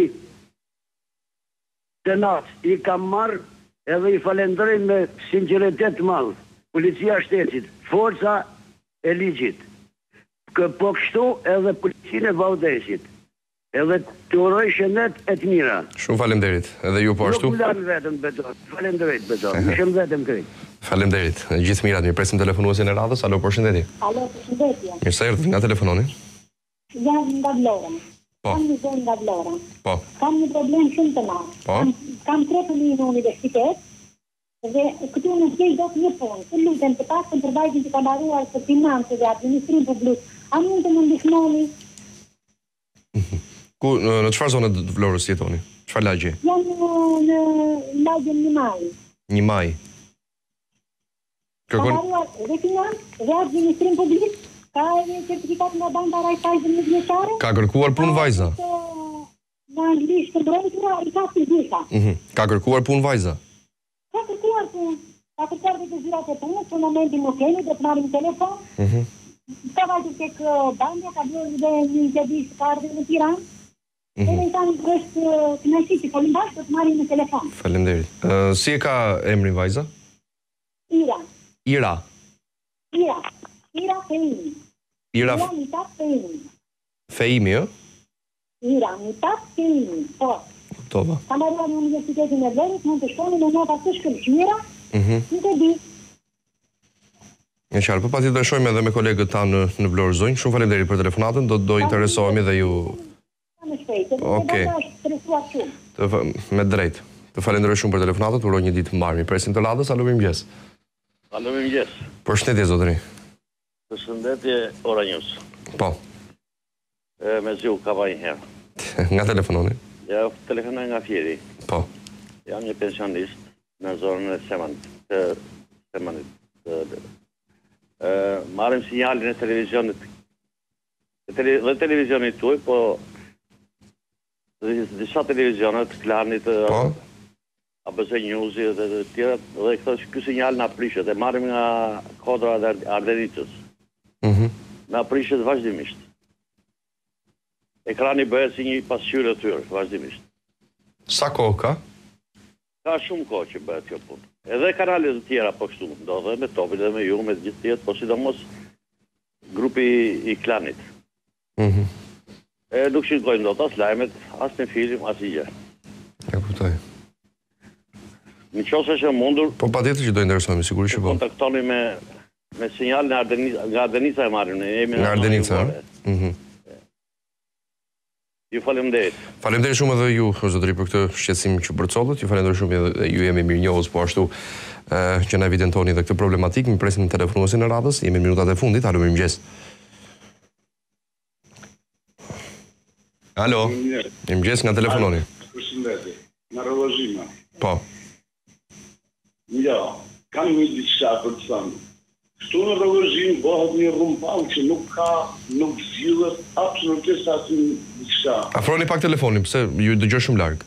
të natë i kam marrë edhe i falenderoj me sinceritet madhë. Policia shtetit, forca e ligjit. Kë po kështu edhe policinë e Vaudesit. Edhe të uroj shëndet e të mira. Shumë falemderit, edhe ju po ashtu. Nuk më lanë vetëm beton, falemderit beton, më shumë vetëm krejt. Falemderit, gjithë mirat, mirë presim telefonuesin e radhës, alo, përshëndetje. Alo, përshëndetje. Mirë se erdhët, nga telefononi? Jam nga Vlora. Po. Kam një zonë nga Vlora. Po. Kam një problem shumë të madh. Po. Kam, kam tre fëmijë në universitet, dhe këtu në skej do të një punë. Të lutem të paktën për vajzën që ka mbaruar për financë dhe administrim publik. A mund të më ndihmoni? Ku, në, në çfarë zone të Vlorës jetoni? Çfarë lagje? Jam në, në lagjen një maj. Një maj. Ka Kërkon... mbaruar dhe financë dhe administrim publik. Ka edhe certifikat nga banka Raiffeisen në vjeçare. Ka kërkuar punë vajza? Në anglisht të drejtura i ka të gjitha. Mhm. Ka kërkuar punë vajza? Ka kërkuar punë. Ka kërkuar dhe të zyrat e punës, për momentin nuk kemi, dhe të marrim telefon. Mhm. Ka vajtë tek banja, ka bërë dhe një intervistë ka ardhur në Tiranë. Mhm. Edhe i thanë është kënaqësi që folim bashkë, do të marrim në telefon. Faleminderit. Ë, si e ka emrin vajza? Ira. Ira. Ira. Ira Feimi. Ira Ira Mitat Feimi. Feimi, ë? Ira Mitat Feimi. Po. Tova. Ka mbaruar në Universitetin e Vlorës, mund të shkoni me nota të shkëlqyera. Mhm. Nuk e di. Në qarë, për pati të shojmë edhe me kolegët ta në, në Vlorë Zonjë. Shumë faleminderit për telefonatën, do, do interesohemi dhe ju... Në shpejtë, dhe Okej. dhe është stresuar shumë. Të, fa- me drejt. Të falenderoj shumë për telefonatën, të uroj një ditë mbarmi. Presim të radhës, alo mirëmëngjes. Alo mirëmëngjes. Përshëndetje zotëri. Përshëndetje Ora News. Po. E, me zju ka vaj herë. Nga telefononi? Ja, telefonoj nga Fjeri. Po. Jam një pensionist në zonën e Semanit. Të Semanit. Të, e, marrim sinjalin e televizionit. E tele, dhe televizionit tuaj, po dhe disa televizionet, Klanit, po. A B C News-i dhe të tjera, dhe këto ky sinjal na prishet, e marrim nga kodra e Ardenicës. Mhm. Na prishet vazhdimisht. Ekrani bëhet si një pasqyrë e tyre, vazhdimisht. Sa kohë ka? Ka shumë kohë që bëhet kjo punë. Edhe kanalet të tjera po kështu, ndodhe me Topin dhe me ju, me të gjithë tjetë, po sidomos grupi i Klanit. Mhm. E nuk shikojmë dot as lajmet, as në film, as i gjë. E kuptoj. Në qoftë se është mundur, Po patjetër që do interesohemi, sigurisht që po. kontaktoni me me sinjal në Ardenica, nga Ardenica e marrim, ne jemi Nga Ardenica, Ardenica. ë? Mhm. Ju faleminderit. Faleminderit shumë edhe ju, zotëri, për këtë shqetësim që përcollët. Ju falenderoj shumë edhe ju jemi mirënjohës, po ashtu ë, që na evidentoni edhe këtë problematik. Mi presim telefonuesin e radhës, jemi në minutat e fundit. Alo, mirëmëngjes. Alo. Mirëmëngjes, nga telefononi. Përshëndetje. Nga Rrëllazhima. Po. Ja, kam një diçka për të thënë. Këtu në Rrëllazhim bëhet një rrumball që nuk ka, nuk zgjidhet absolutisht asnjë diçka. Afroni pak telefonin, pse ju dëgjoj shumë larg.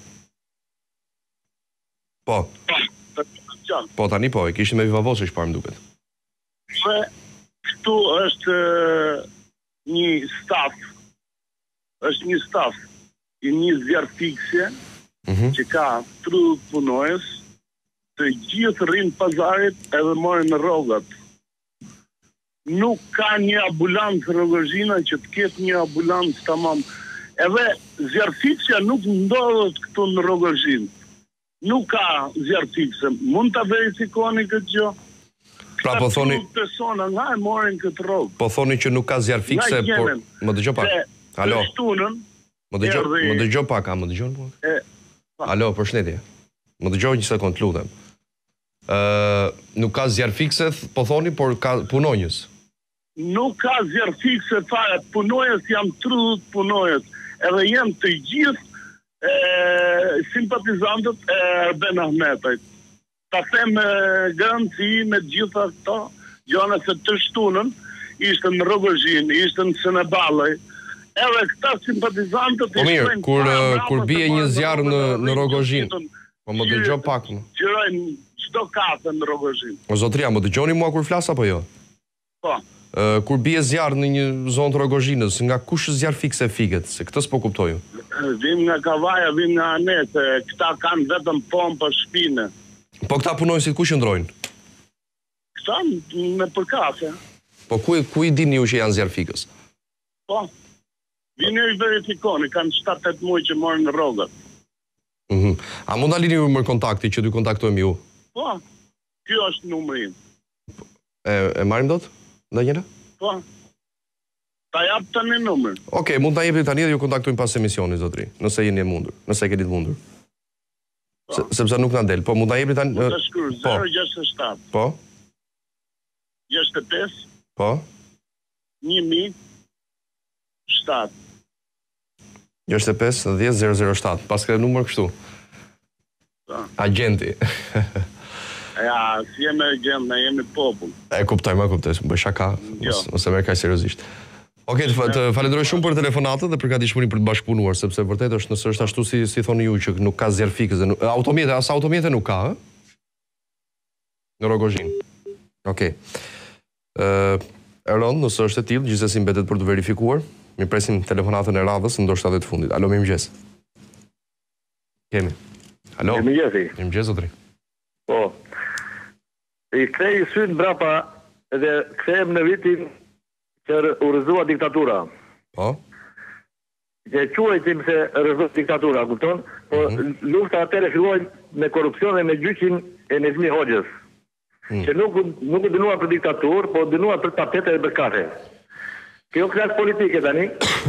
Po. Po tani po, e kishim me vivavoce çfarë më duket. Se këtu është e, një staf, është një staf i një zjarë fiksje që ka tridhjetë punojës, të gjithë rrinë pazarit edhe morën në rrogat. Nuk ka një ambulancë në Rrëllazhina që të ketë një ambulancë tamam. Edhe zjarë fiksja nuk ndodhet këtu në Rrëllazhin. Nuk ka zjarë fikse. Mund të verifikoni këtë gjë? Pra po thoni, Këta persona nga e morin këtë rrogë. po thoni që nuk ka zjarë fikse, Nga por Yemen. më dëgjoj pak. Se Alo. të shtunën, Më dëgjoj, erdhi- më dëgjoj pak, a më dëgjon po? e, Alo, përshëndetje. Më dëgjoj një sekond, lutem. Ë, nuk ka zjarë fikse, th- po thoni, por ka punonjës. nuk ka zjarë fikse fare, punojës jam tridhjetë punojës, edhe janë të gjithë e, simpatizantët e Erben Ahmetajt. Ta them me garanci me gjitha këto, gjona se të shtunën, ishte në Rrëllazhin, ishte në Seneballaj, edhe këta simpatizantët Po mirë, kur kur bie një zjarr në në Rogozhin. Po më dëgjoj pak më. Qirojnë çdo kafe në Rogozhin. O zotria, më dëgjoni mua kur flas apo jo? Po. Ë kur bie zjarr në një zonë të Rogozhinës, nga kush zjarr fikse fiket, se këtë s'po kuptoj. Vim nga Kavaja, vim nga Anete, këta kanë vetëm pompë shpine. Po këta punojnësit ku qëndrojnë? Këta me për kafe. Po ku ku i dini ju që janë zjarr fikës? Po. Vini i verifikoni, kanë shtatë tetë muaj që morën në rrogat. Mhm. A mund ta lini ju më kontakti që dy kontaktojmë ju? Po. Ky është numri im. E e marrim dot? Ndonjëra? Po. Ta jap tani numrin. Okej, mund ta jepni tani dhe ju kontaktojmë pas emisionit zotri, nëse jeni e mundur, nëse keni të mundur. Se, sepse nuk na del, po mund ta jepni tani. Mund ta shkruaj zero gjashtëdhjetë shtatë. Po. gjashtëdhjetë e pesë. Po. një mijë shtatë. gjashtëdhjetë e pesë dhjetë zero zero shtatë. Pas ka numër kështu. Agenti. Ja, si jemi agent, ne jemi popull. E kuptoj, më kuptoj, më bëj shaka, ose merr kaq seriozisht. Okej, të, të falenderoj shumë për telefonatën dhe për gatishmërinë për të bashkëpunuar, sepse vërtet është nëse është ashtu si si thoni ju që nuk ka zjarr fikës dhe nuk, automjete, as automjete nuk ka, ë? Në Rogozhin. Okej. Ë, Erron, nëse është e tillë, gjithsesi mbetet për të verifikuar. Mi presim telefonatën e radhës, ndoshta edhe të fundit. Alo, mirëmëngjes. Kemi. Alo. Mirëmëngjes. Mirëmëngjes zotri. Po. I kthej syn brapa edhe kthehem në vitin që u rrëzua diktatura. Po. Që quajtim se rrëzua diktatura, kupton? Po lufta atëre filloi me korrupsion dhe me gjyqin e Nezmi Hoxhës. Që nuk nuk u dënua për diktaturë, po dënua për tapete dhe për kafe. Kjo klasë politike tani,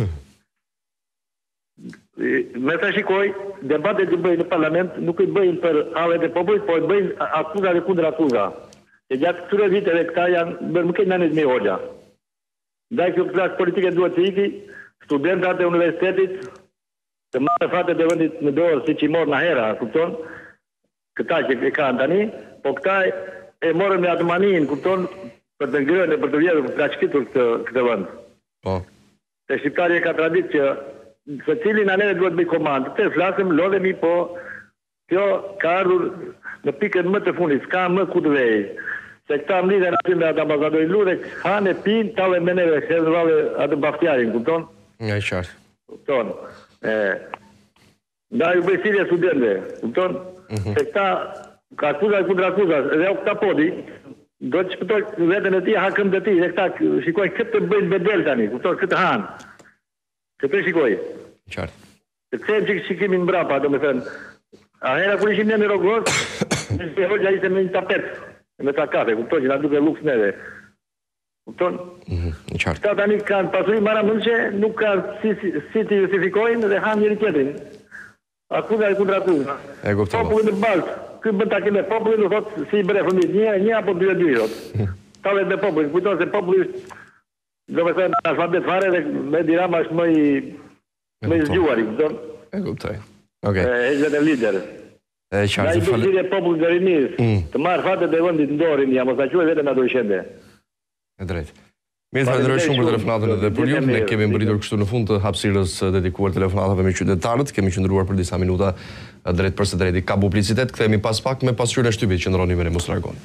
me të shikoj, debatet që bëjnë në parlament nuk i bëjnë për hallet e popullit, po i bëjnë akuza dhe kundër akuza. E gjatë këtyre viteve këta janë bërë më këtë në Nezmi Hoxha. Ndaj kjo klasë politike duhet të iki, studentat e universitetit, të marrë fatet e vendit në dorë si që i morë në hera, kupton? Këta që e kanë tani, po këta e morën me atëmanin, kupton? Për të ngrënë e për të vjedhur, për të shkitur këtë, këtë vend. Po. Se shqiptari e ka tradit që se cilin aneve duhet bëj komandë. Të flasëm, lodhemi, po kjo ka ardhur në pikën më të fundit, s'ka më ku të vej. Se këta mlidhen aty me atë ambasadori Lu dhe hanë e pinë, tale me neve, se dhe vale atë baftjarin, kupton? Nga i qartë. Kupton. Nda ju bëj sirje studente, kupton? Se këta ka akuza e kundra akuza, edhe o këta podi, do të shpëtoj vetën e ti, hakëm dhe ti, dhe këta shikoj këtë të bëjnë bedel tani, kupton, këtë hanë. Këtë shikoj. Qartë. Të kësem që shikimin mbrapa, do me thënë, a hera kur ishim një në Rogos, në shpe hoxha ishte me një tapet, me ta kafe, kupton, që na duke luks neve. Kupton? Qartë. Këta tani kanë pasuri mara mëndëshe, nuk kanë si, si, si të justifikojnë dhe hanë njëri tjetrin. Akuza e kundra akuza. E kuptova. Popullin në baltë, këtë bën takime popullin, do thotë si i bëre fëmijët, një, një apo dy e dy, thotë. Tallet me popullin, kujton se populli është, do me thënë, alfabet fare dhe me dirama është më i më i zgjuari, kupton? E kuptoj. Okej. E vetë lider. E qartë. Ai do të popullit të rinis, të marr fatet e vendit në dorë, ja mos ta quaj vetëm adoleshente. E drejtë. Mirë, falenderoj shumë për telefonatën edhe për ju. Ne kemi mbërritur kështu në fund të hapësirës dedikuar telefonatave me qytetarët. Kemi qëndruar për disa minuta drejt për së drejti. Ka publicitet, kthehemi pas pak me pasqyrën e shtypit, qëndroni me ne, mos largoni.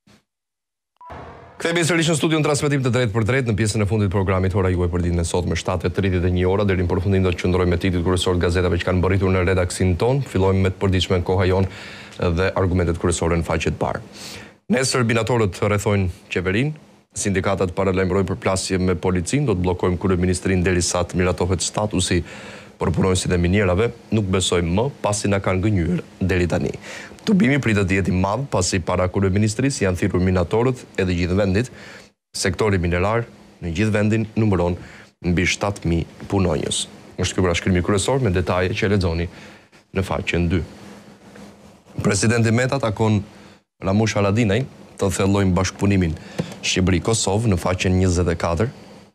Kthehemi sërish në studion transmetim të drejt për drejt në pjesën e fundit të programit Ora juaj për ditën e sotme shtatë e tridhjetë e një ora. Deri në përfundim do të qëndrojmë me titujt kryesor të gazetave që kanë mbërritur në redaksin ton. Fillojmë me të përditshme Koha Jon dhe argumentet kryesore në faqe të parë. Nesër binatorët rrethojnë qeverinë. Sindikatat paralajmërojnë përplasje me policin, do të bllokojmë kryeministrinë derisa të miratohet statusi për punonësit e minierave. Nuk besojmë më, pasi na kanë gënjur deri tani. Tubimi pritet të jetë i madh, pasi para kryeministrisë janë thirrur minatorët edhe gjithë vendit. Sektori minerar në gjithë vendin numëron mbi shtatë mijë punonjës. Është ky parashkrimi kryesor me detaje që lexoni në faqen dy. Presidenti Meta takon Ramush Haradinaj të thellojnë bashkëpunimin Shqipëri-Kosovë në faqen njëzet e katër.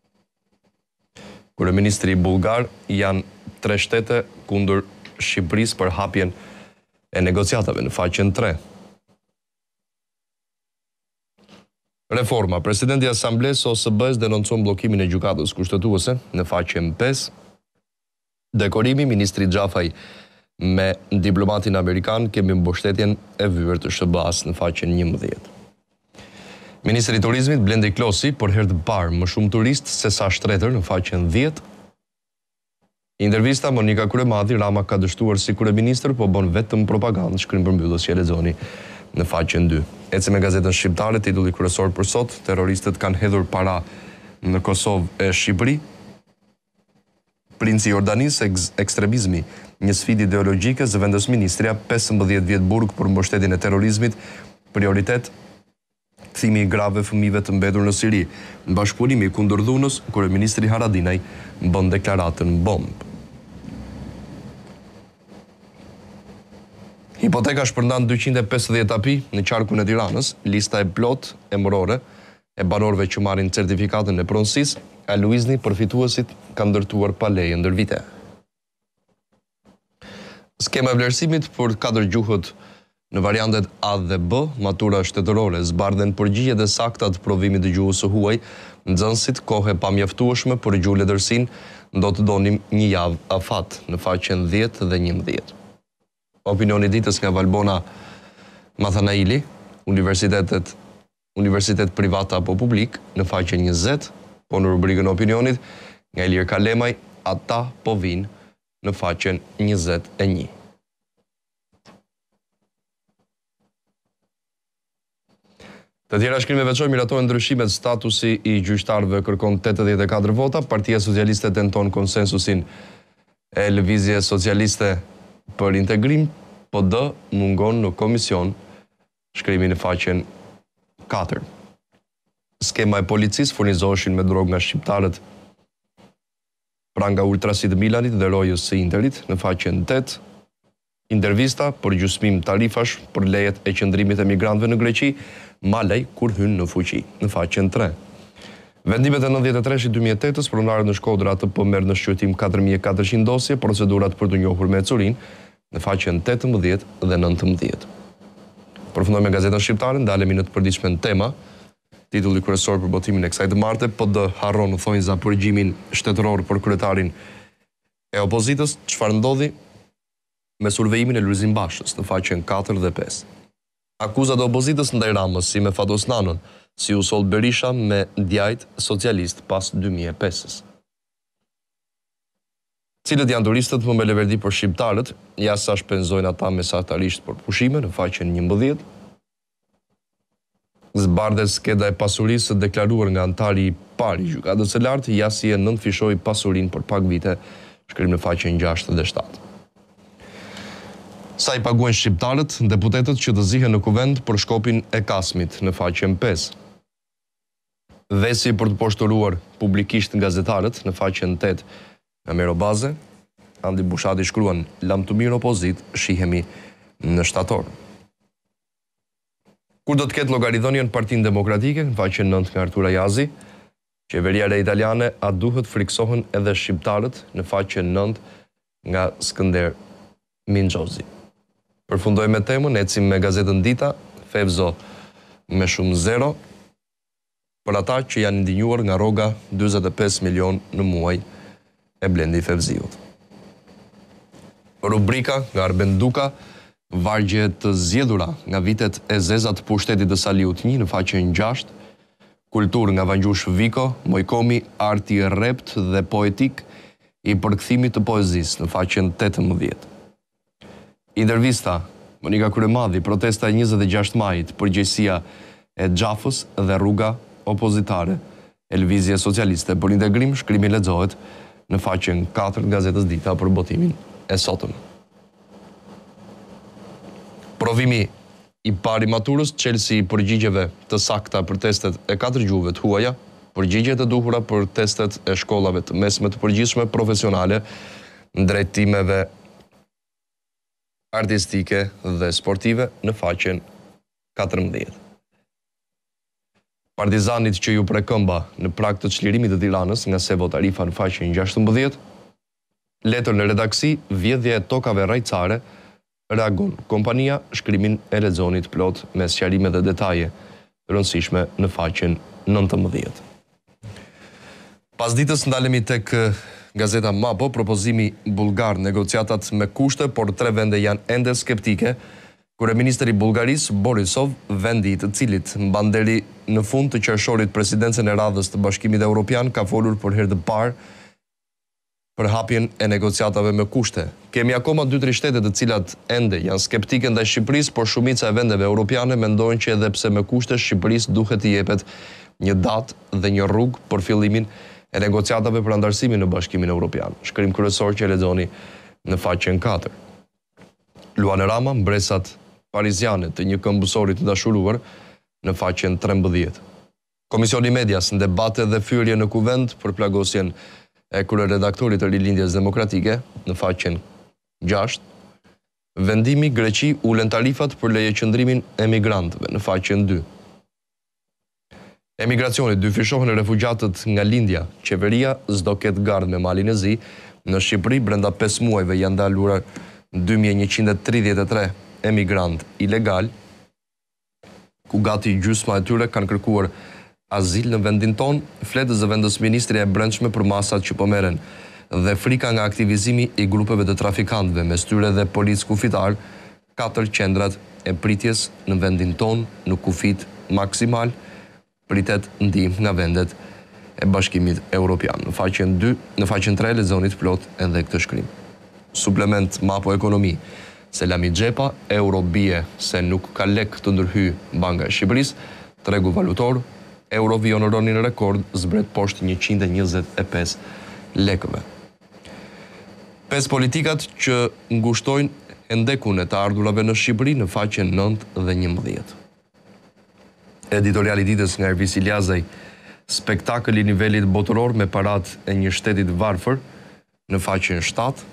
Kryeministri bulgar janë tre shtete kundër Shqipërisë për hapjen e negociatave në faqen tre. Reforma. Presidenti i Asamblesë O S B-s denoncon bllokimin e gjykatës kushtetuese në faqen pesë. Dekorimi ministri Xhafaj me diplomatin amerikan kemi mbështetjen e vyer të S B A-s në faqen njëmbëdhjetë. Ministri i Turizmit Blendi Klosi për herë të parë më shumë turist se sa shtretër në faqen dhjetë. Intervista Monika Kuremadi, Rama ka dështuar si kryeministër, po bën vetëm propagandë, shkrim përmbyllës që e lexoni në faqen dy. Ecë me gazetën shqiptare, titulli kryesor për sot, terroristët kanë hedhur para në Kosovë e Shqipëri. Princi i Jordanisë, ekstremizmi, një sfidë ideologjike, zëvendos ministria, pesëmbëdhjetë vjet burg për mbështetjen e terrorizmit, prioritet kthimi i grave fëmijëve të mbetur në Siri. Në bashkëpunimi kundër dhunës, kryeministri Haradinaj bën deklaratën bomb. Hipoteka shpërndan dyqind e pesëdhjetë api në qarkun e Tiranës, lista e plot e mërore e banorëve që marrin certifikatën e pronësisë, a Luizni përfituesit kanë ndërtuar pa leje ndër vite. Skema e vlerësimit për katër gjuhët në variantet A dhe B, matura shtetërore, zbardhen përgjigjet e sakta të provimit të gjuhës së huaj, nxënësit kohë e pamjaftueshme për gjuhë letërsinë, do të donim një javë afat në faqen dhjetë dhe njëmbëdhjetë. Opinioni ditës nga Valbona Mathanaili, universitetet, universitet privat apo publik, në faqen njëzet, po në rubrikën opinionit, nga Ilir Kalemaj, ata po vinë në faqen njëzet e një. Të tjera shkrime veçoj miratohen ndryshimet, statusi i gjyqtarëve kërkon tetëdhjetë e katër vota, Partia Socialiste tenton konsensusin e Lëvizje Socialiste për integrim, po D mungon në komision, shkrimi në faqen katër. Skema e policisë furnizoheshin me drogë nga shqiptarët pra nga ultrasit Milanit dhe rojës së Interit në faqen tetë. Intervista për gjysmim tarifash për lejet e qëndrimit e migrantëve në Greqi, malej kur hynë në fuqi, në faqen tre. Vendimet e nëntëdhjetë e tresh i dy mijë e tetës, pronarët në Shkodra të po merr në shqyrtim katër mijë e katërqind dosje, procedurat për të njohur me Curin, në faqen tetëmbëdhjetë dhe nëntëmbëdhjetë. Përfundojmë me gazetën shqiptare, ndalemi në të përditshme tema, titulli kryesor për botimin e kësaj të martë, po D harron thonjza për regjimin shtetëror për kryetarin e opozitës, çfarë ndodhi me survejimin e Lulzim Bashës në faqen katër dhe pesë. Akuzat e opozitës ndaj Ramës, si me Fatos Nanon, si u sol Berisha me djajt socialist pas dy mijë e pesës. Cilët janë turistët më me leverdi për shqiptarët, ja sa shpenzojnë ata mesatarisht për pushime në faqen njëmbëdhjetë. Zbardhet skeda e pasurisë deklaruar nga antari i parë i gjykatës së lartë, ja si e nënfishoi pasurinë për pak vite, shkrim në faqen gjashtë dhe shtatë. Sa i paguajnë shqiptarët, deputetët që të zihen në kuvend për shkopin e Kasmit në faqen pesë. Vesi për të poshtëruar publikisht gazetarët në faqen tetë nga Merobaze, Andi Bushati shkruan lam të mirë opozit, shihemi në shtator. Kur do të ketë llogaridhënien Partinë Demokratike, në faqen nëntë nga Artura Jazi, qeveria re italiane, a duhet friksohen edhe shqiptarët, në faqen nëntë nga Skënder Minxhozi. Përfundojmë me temën, ecim me gazetën Dita, Fevzo me shumë zero, për ata që janë ndinjuar nga rroga dyzet e pesë milion në muaj e Blendi Fevziut. Rubrika nga Arben Duka, vargje të zgjedhura nga vitet e zeza të pushtetit të Saliut një në faqen gjashtë, kultur nga Vangjush Viko, Mojkomi, arti e rrept dhe poetik i përkthimit të poezisë në faqen tetëmbëdhjetë. Intervista Monika Kuremadi, protesta e njëzet e gjashtë majit, përgjegjësia e Xhafës dhe rruga opozitare e Lëvizje Socialiste për integrim, shkrimi lexohet në faqen katër gazetës Dita për botimin e sotëm. Provimi i pari maturës, çelësi i përgjigjeve të sakta për testet e katër gjuhëve të huaja, përgjigjet e duhura për testet e shkollave të mesme të përgjithshme profesionale, drejtimeve artistike dhe sportive në faqen katërmbëdhjetë. Partizanit që ju prekëmba në prag të çlirimit të Tiranës nga Sevo Tarifa në faqen gjashtëmbëdhjetë, letër në redaksi, vjedhja e tokave rajcare, reagon kompania, shkrimin e lexonit plot me sqarime dhe detaje të rëndësishme në faqen nëntëmbëdhjetë. Pas ditës ndalemi tek gazeta Mapo, propozimi bulgar, negociatat me kushte, por tre vende janë ende skeptike. Kryeministri i Bullgarisë, Borisov, vendi i të cilit mban deri në fund të qershorit presidencën e radhës të Bashkimit Evropian, ka folur për herë të parë për hapjen e negociatave me kushte. Kemi akoma dy tre shtete të cilat ende janë skeptike ndaj Shqipërisë, por shumica e vendeve europiane mendojnë që edhe pse me kushte Shqipërisë duhet të jepet një datë dhe një rrugë për fillimin e negociatave për antarësimin në Bashkimin Evropian. Shkrim kryesor që e lexoni në faqen katër. Luan Rama, mbresat pariziane të një këmbësori të dashuruar në faqen trembëdhjetë. Komisioni i Medias në debate dhe fyrje në kuvend për plagosjen e kryeredaktorit të Rilindjes Demokratike në faqen gjashtë. Vendimi Greqi ulen tarifat për leje qëndrimin e emigrantëve në faqen dy. Emigracioni dyfishohen refugjatët nga lindja. Qeveria s'do ketë gardë me malin e zi. Në Shqipëri brenda pesë muajve janë dalur dy mijë e njëqind e tridhjetë e tre emigrant ilegal, ku gati gjysma e tyre kanë kërkuar azil në vendin ton. Fletës dhe vendës Ministria e Brendshme për masat që po merren dhe frika nga aktivizimi i grupeve të trafikantëve, mes tyre dhe policë kufitar, katër qendrat e pritjes në vendin ton në kufit maksimal, pritet ndihmë nga vendet e Bashkimit Evropian. Në faqen dy, në faqen tre lexoni plot edhe këtë shkrim. Suplement Mapo Ekonomi. Selami Xhepa, euro bie se nuk ka lek të ndërhy Banka e Shqipërisë, tregu valutor, euro vi onoronin rekord, zbret poshtë njëqind e njëzet e pesë lekëve. Pesë politikat që ngushtojnë endekun e të ardhurave në Shqipëri në faqen nëntë dhe njëmbëdhjetë. Editoriali ditës nga Ervis Iliazaj, spektakël i nivelit botëror me parat e një shtetit varfër në faqen shtatë.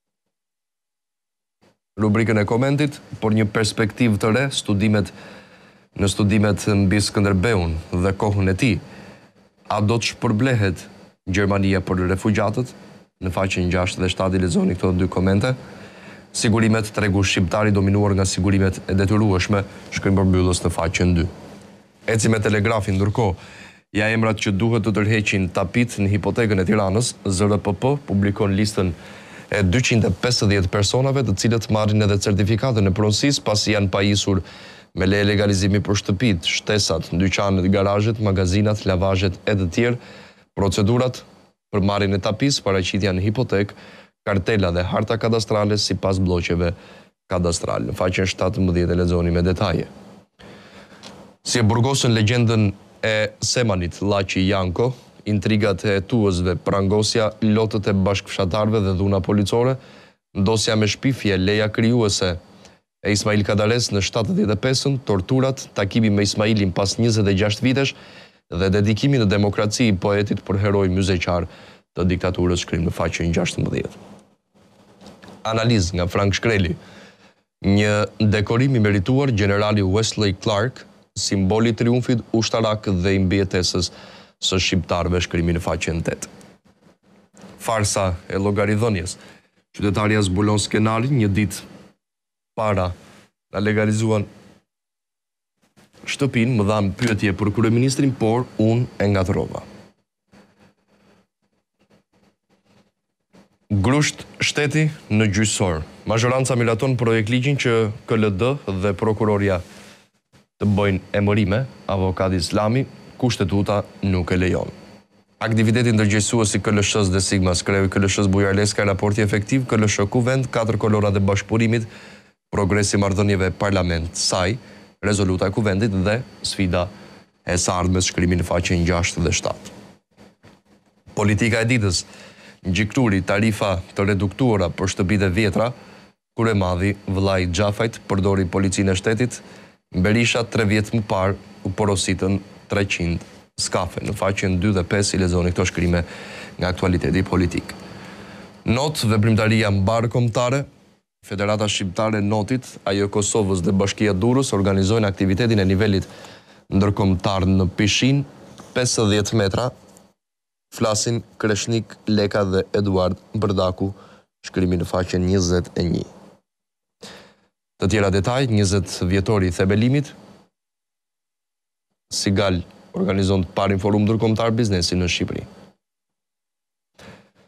Rubrikën e komentit, por një perspektiv të re, studimet në studimet mbi Skënderbeun dhe kohën e tij. A do të shpërblehet Gjermania për refugjatët? Në faqen gjashtë dhe shtatë lexoni këto dy komente. Sigurimet, tregu shqiptari dominuar nga sigurimet e detyrueshme, shkrim përmbyllës në faqen dy. Eci me telegrafin, ndërkohë, ja emrat që duhet të tërheqin tapit në hipotekën e Tiranës, Z R P P publikon listën e dyqind e pesëdhjetë personave të cilët marrin edhe certifikatën e pronësisë pasi janë pajisur me leje legalizimi për shtëpit, shtesat, dyqanet, garazhet, magazinat, lavazhet e të tjerë, procedurat për marrjen e tapis, paraqitja në hipotek, kartela dhe harta kadastrale sipas bloqeve kadastrale. Në faqen shtatëmbëdhjetë e lexoni me detaje. Si e burgosën legjendën e Semanit, Llaqi Janko, intrigat e tuësve, prangosja, lotët e bashkëfshatarve dhe dhuna policore, ndosja me shpifje, leja krijuese e Ismail Kadares në shtatëdhjetë e pesën, torturat, takimi me Ismailin pas njëzet e gjashtë vitesh dhe dedikimi në demokraci i poetit për heroj muzeqar të diktaturës, shkrim në faqen gjashtëmbëdhjetë. Analizë nga Frank Shkreli. Një dekorim i merituar generali Wesley Clark, simboli i triumfit ushtarak dhe i mbijetesës së shqiptarëve, shkrimi në faqen tetë. Farsa e llogaridhënies. Qytetarja zbulon skenarin, një ditë para na legalizuan shtëpinë, më dhan pyetje për kryeministrin, por unë e ngatrova. Grusht shteti në gjyqësor. Mazhoranca miraton projekt ligjin që K L D dhe prokuroria të bëjnë emërime, avokati Islami, kushtetuta nuk e lejon. Aktiviteti ndërgjegjësues i K L S-s dhe Sigmas, kreu i K L S-s Bujar Leska, raporti efektiv K L S Kuvend, katër kolorat e bashkëpunimit, progresi marrëdhënieve parlament saj, rezoluta e Kuvendit dhe sfida e së ardhmes, shkrimi në faqen gjashtë dhe shtatë. Politika e ditës, ngjikuri tarifa të reduktuara për shtëpitë e vjetra, kryemadhi vëllai Xhafajt përdori policinë e shtetit, Berisha tre vjet më parë u porositën treqind skafe. Në faqen dy dhe pesë i lexoni këto shkrime nga aktualiteti politik. Not, veprimtaria mbar kombëtare, Federata Shqiptare Notit, ajo Kosovës dhe Bashkia Durrës organizojnë aktivitetin e nivelit ndërkombëtar në Pishin, pesëdhjetë metra, flasin Kreshnik Leka dhe Eduard Bërdaku, shkrimi në faqen njëzet e një. Të tjera detaj, njëzet vjetori i thebelimit, Sigal organizon të parin forum ndërkombëtar biznesi në Shqipëri.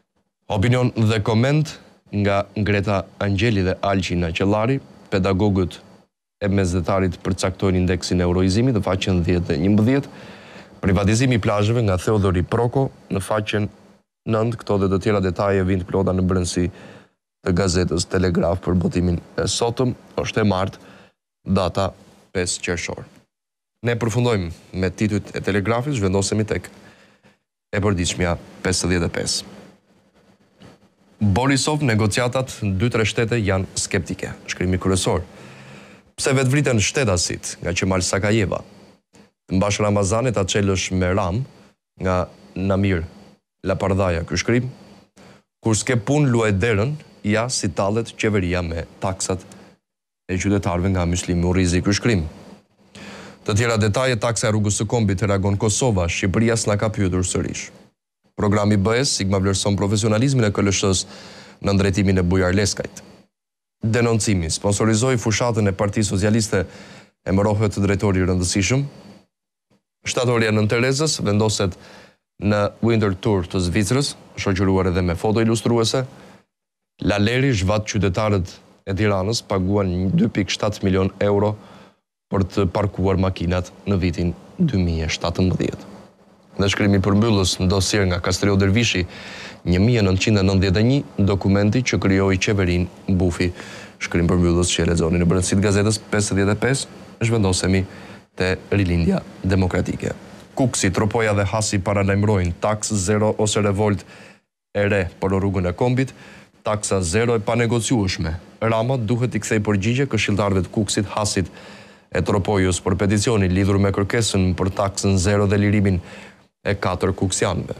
Opinion dhe koment nga Greta Angjeli dhe Alqina Qellari, pedagogët e mesdhetarit përcaktojnë indeksin e euroizimit në faqen dhjetë dhe njëmbëdhjetë, privatizimi i plazheve nga Theodori Proko në faqen nëntë, këto dhe të tjera detaje vind plota në brendësi të gazetës Telegraf për botimin e sotëm, është e martë, data pesë qershor. Ne përfundojmë me titujt e Telegrafit, zhvendosemi tek e përditshmja pesëdhjetë e pesë. Borisov, negociatat në dy tre shtete janë skeptike, shkrimi kryesor. Pse vetë vriten shtetasit nga Qemal Sakajeva? Mbash Ramazanit a qelësh me ram nga Namir Lapardaja, ky shkrim. Kur s'ke pun luaj derën, ja si tallet qeveria me taksat e qytetarëve nga Myslimi Urrizi, ky shkrim. Të tjera detaje, taksa e rrugës së kombit të ragon Kosova, Shqipëria s'na ka pyetur sërish. Programi B E S, Sigma vlerëson profesionalizmin e K L S-s në ndrejtimin e Bujar Leskajt. Denoncimi, sponsorizoi fushatën e Partisë Socialiste, emërohet drejtori i rëndësishëm. Shtatorja Nën Terezës vendoset në Winter Tour të Zvicrës, shoqëruar edhe me foto ilustruese. Laleri zhvat qytetarët e Tiranës paguan dy pikë shtatë milion euro për të parkuar makinat në vitin dy mijë e shtatëmbëdhjetë. Dhe shkrimi përmbyllës në dosier nga Kastrio Dervishi, një mijë e nëntëqind e nëntëdhjetë e një, dokumenti që krijoi qeverin Bufi. Shkrim përmbyllës që e lexoni në brendësitë gazetës pesëdhjetë e pesë, zhvendosemi te rilindja demokratike. Kuksi, Tropoja dhe Hasi paralajmërojnë taks zero ose revolt e re për rrugën e kombit, taksa zero e panegociueshme. Rama duhet i kthej përgjigje këshilltarëve të Kuksit, Hasit e Tropojës për peticionin lidhur me kërkesën për taksën zero dhe lirimin e katër kuksianëve.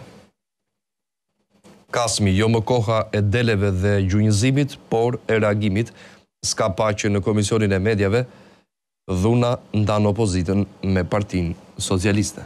Kasmi, jo më koha e deleve dhe gjunjëzimit, por e reagimit, s'ka paqe në Komisionin e Mediave, dhuna ndan opozitën me Partinë Socialiste.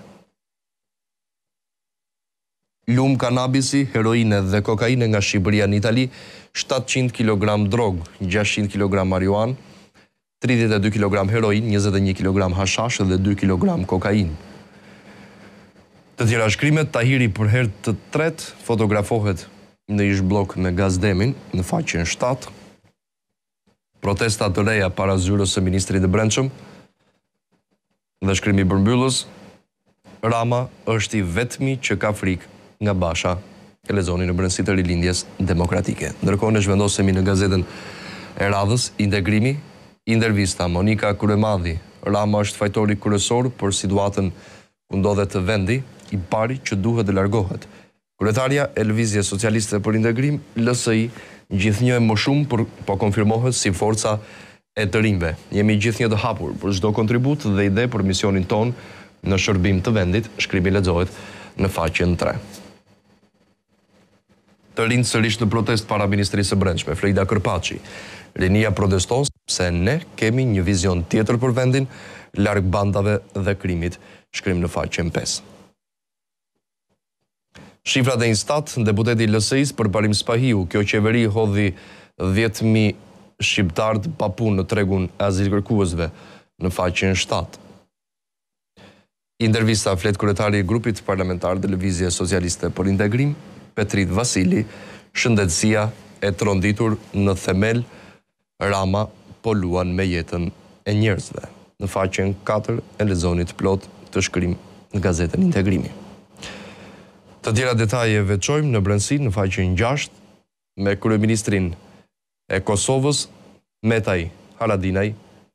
Lum kanabisi, heroine dhe kokaine nga Shqipëria në Itali, shtatëqind kilogram drog, gjashtëqind kilogram marijuan, tridhjetë e dy kilogram heroin, njëzet e një kilogram hashash dhe dy kilogram kokain. Të tjera shkrimet, Tahiri për herë të tretë fotografohet në ish blok me Gazdemin në faqen shtatë. Protesta të reja para zyrës së Ministrit të Brendshëm. Dhe shkrimi përmbyllës, Rama është i vetmi që ka frikë nga Basha, e lexoni në brendësitë të rilindjes demokratike. Ndërkohë ne zhvendosemi në gazetën e radhës, Integrimi, intervista Monika Kuremadi. Rama është fajtori kryesor për situatën ku ndodhet vendi, i pari që duhet të largohet. Kryetaria e Lëvizjes Socialiste për Integrim, L S I, gjithnjë më shumë, por po konfirmohet si forca e të rinjve. Jemi gjithnjë të hapur për çdo kontribut dhe ide për misionin ton në shërbim të vendit, shkrimi lexohet në faqen tre. Të rinë sërish në protest para Ministrisë së Brendshme, Frejda Kërpaçi. Rinia proteston se ne kemi një vizion tjetër për vendin, larg bandave dhe krimit, shkrim në faqen pesë. Shifrat e Instat, deputeti L S I-s për Parim Spahiu, kjo qeveri hodhi dhjetë mijë shqiptarët pa punë në tregun e azilkërkuesve në faqen shtatë. Intervista flet kryetari i grupit parlamentar të Lëvizjes Socialiste për Integrim, Petrit Vasili, shëndetësia e tronditur në themel, Rama po luan me jetën e njerëzve. Në faqen katër e lexoni plot të shkrim në gazetën Integrimi. Të tjera detaje veçojmë në brendësi në faqen gjashtë me kryeministrin e Kosovës, Metaj Haradinaj,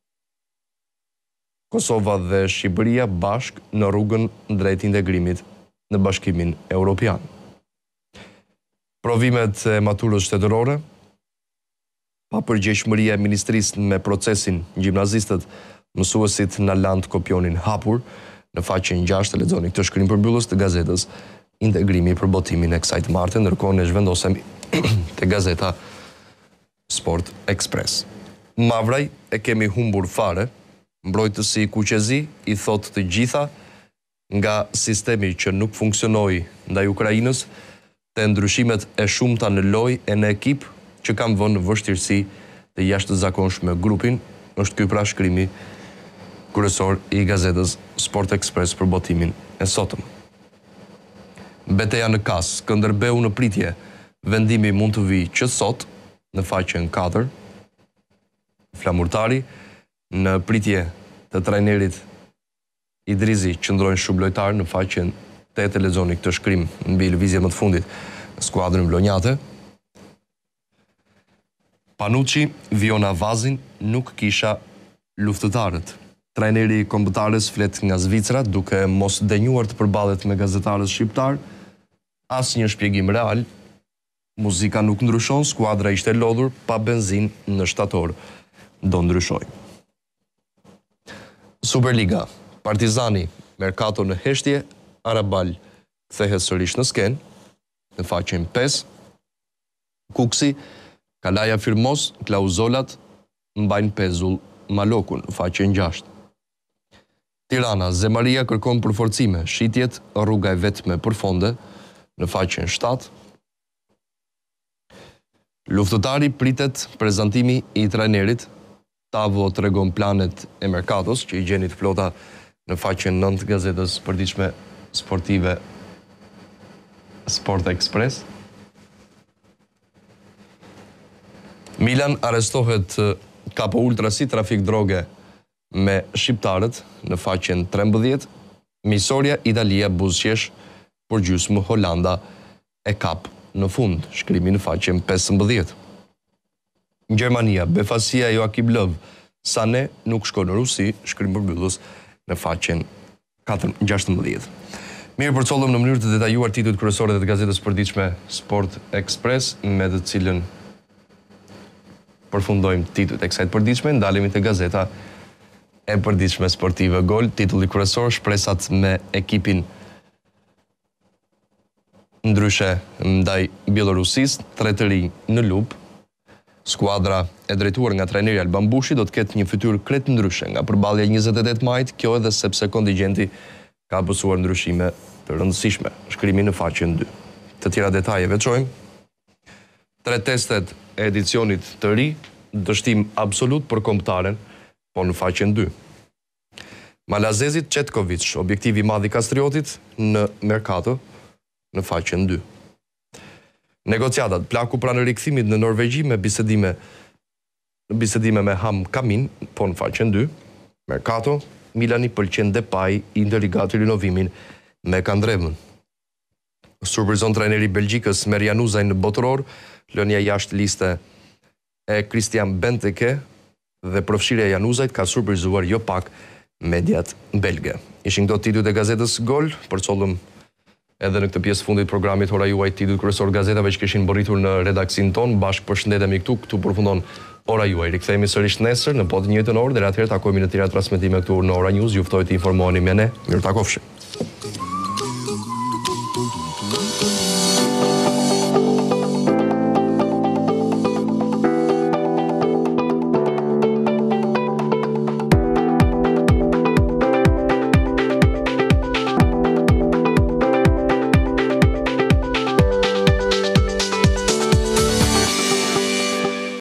Kosova dhe Shqipëria bashk në rrugën drejt integrimit në Bashkimin Evropian. Provimet e maturës shtetërore, pa përgjegjshmëria e ministrisë me procesin gjimnazistët, mësuesit në land kopionin hapur, në faqen gjashtë lexoni këtë shkrim përmbyllës të gazetës Integrimi për botimin e kësaj të martë, ndërkohë ne zhvendosemi te gazeta Sport Express. Mavraj e kemi humbur fare, mbrojtësi Kuqezi i thot të gjitha nga sistemi që nuk funksionoi ndaj Ukrainës, te ndryshimet e shumta në lojë e në ekip që kam vënë në vështirësi të jashtëzakonshme grupin, është ky pra shkrimi kryesor i gazetës Sport Express për botimin e sotëm. Beteja në Kas, Skënderbeu në pritje, Vendimi mund të vijë që sot në faqen katër. Flamurtari në pritje të trajnerit Idrizi qëndrojnë shumë lojtar në faqen tetë, lexoni këtë shkrim mbi lëvizjen më të fundit në skuadrën vlonjate. Panucci, Viona Vazin nuk kisha luftëtarët. Trajneri i kombëtarës flet nga Zvicra duke mos denjuar të përballet me gazetarët shqiptar. Asnjë shpjegim real. Muzika nuk ndryshon, skuadra ishte lodhur pa benzinë në shtator. Do ndryshoj. Superliga. Partizani, Mercato në heshtje, Arabal kthehet sërish në sken, në faqen pesë. Kuksi, Kalaja Firmos, klauzolat mbajnë pezull Malokun, në faqen gjashtë. Tirana, Zemaria kërkon përforcime, shitjet rruga e vetme përfonde, në faqen shtatë. Luftëtari pritet prezantimi i trajnerit. Tavo tregon planet e Mercatos, që i gjeni të plota në faqen nëntë gazetës përditshme sportive Sport Express. Milan arrestohet Capo Ultra si trafik droge me shqiptarët në faqen trembëdhjetë. Misoria Italia buzëqesh për gjysmë Holanda e kap në fund, shkrimi në faqen pesëmbëdhjetë. Gjermania, befasia Joakim Löw, Sané nuk shko në Rusi, shkrim përmbyllës në faqen gjashtëmbëdhjetë. Mirë, përcollëm në mënyrë të detajuar titujt kryesorë të gazetës përditshme Sport Express, me të cilën përfundojmë titujt e kësaj të përditshme, ndalemi te gazeta e përditshme sportive Gol, titulli kryesor, shpresat me ekipin ndryshe ndaj Bielorusisë, tre të rinj në lup. Skuadra e drejtuar nga trajneri Alban Bushi do të ketë një fytyrë krejt ndryshe nga përballja njëzet e tetë majit, kjo edhe sepse kontingjenti ka pësuar ndryshime të rëndësishme. Shkrimi në faqen dy. Të tjera detaje veçojmë. Tre testet e edicionit të ri, dështim absolut për kombëtaren, po në faqen dy. Malazezit Cetkovic, objektivi madh i Kastriotit në Mercato, në faqen dy. Negociatat, plaku pranë rikthimit në Norvegji me bisedime bisedime me Ham Kamin, po në faqen dy. Mercato, Milani pëlqen Depay, Inter i gati rinovimin me Kandrevën. Surprizon trajneri Belgjikës Merjan Uzaj në botëror, lënia jashtë liste e Christian Benteke dhe përfshirja e Januzajt ka surprizuar jo pak mediat belge. Ishin këto titujt e gazetës Gol, përcollëm edhe në këtë pjesë fundit programit ora juaj titujt kryesor gazetave që kishin mbërritur në redaksin ton. Bashkë përshëndetemi këtu, këtu përfundon ora juaj. Rikthehemi sërish nesër në po të njëjtën orë, deri atëherë takojmë në të tjera transmetime këtu në Ora News. Ju ftoj të informoheni me ne. Mirë takofshi.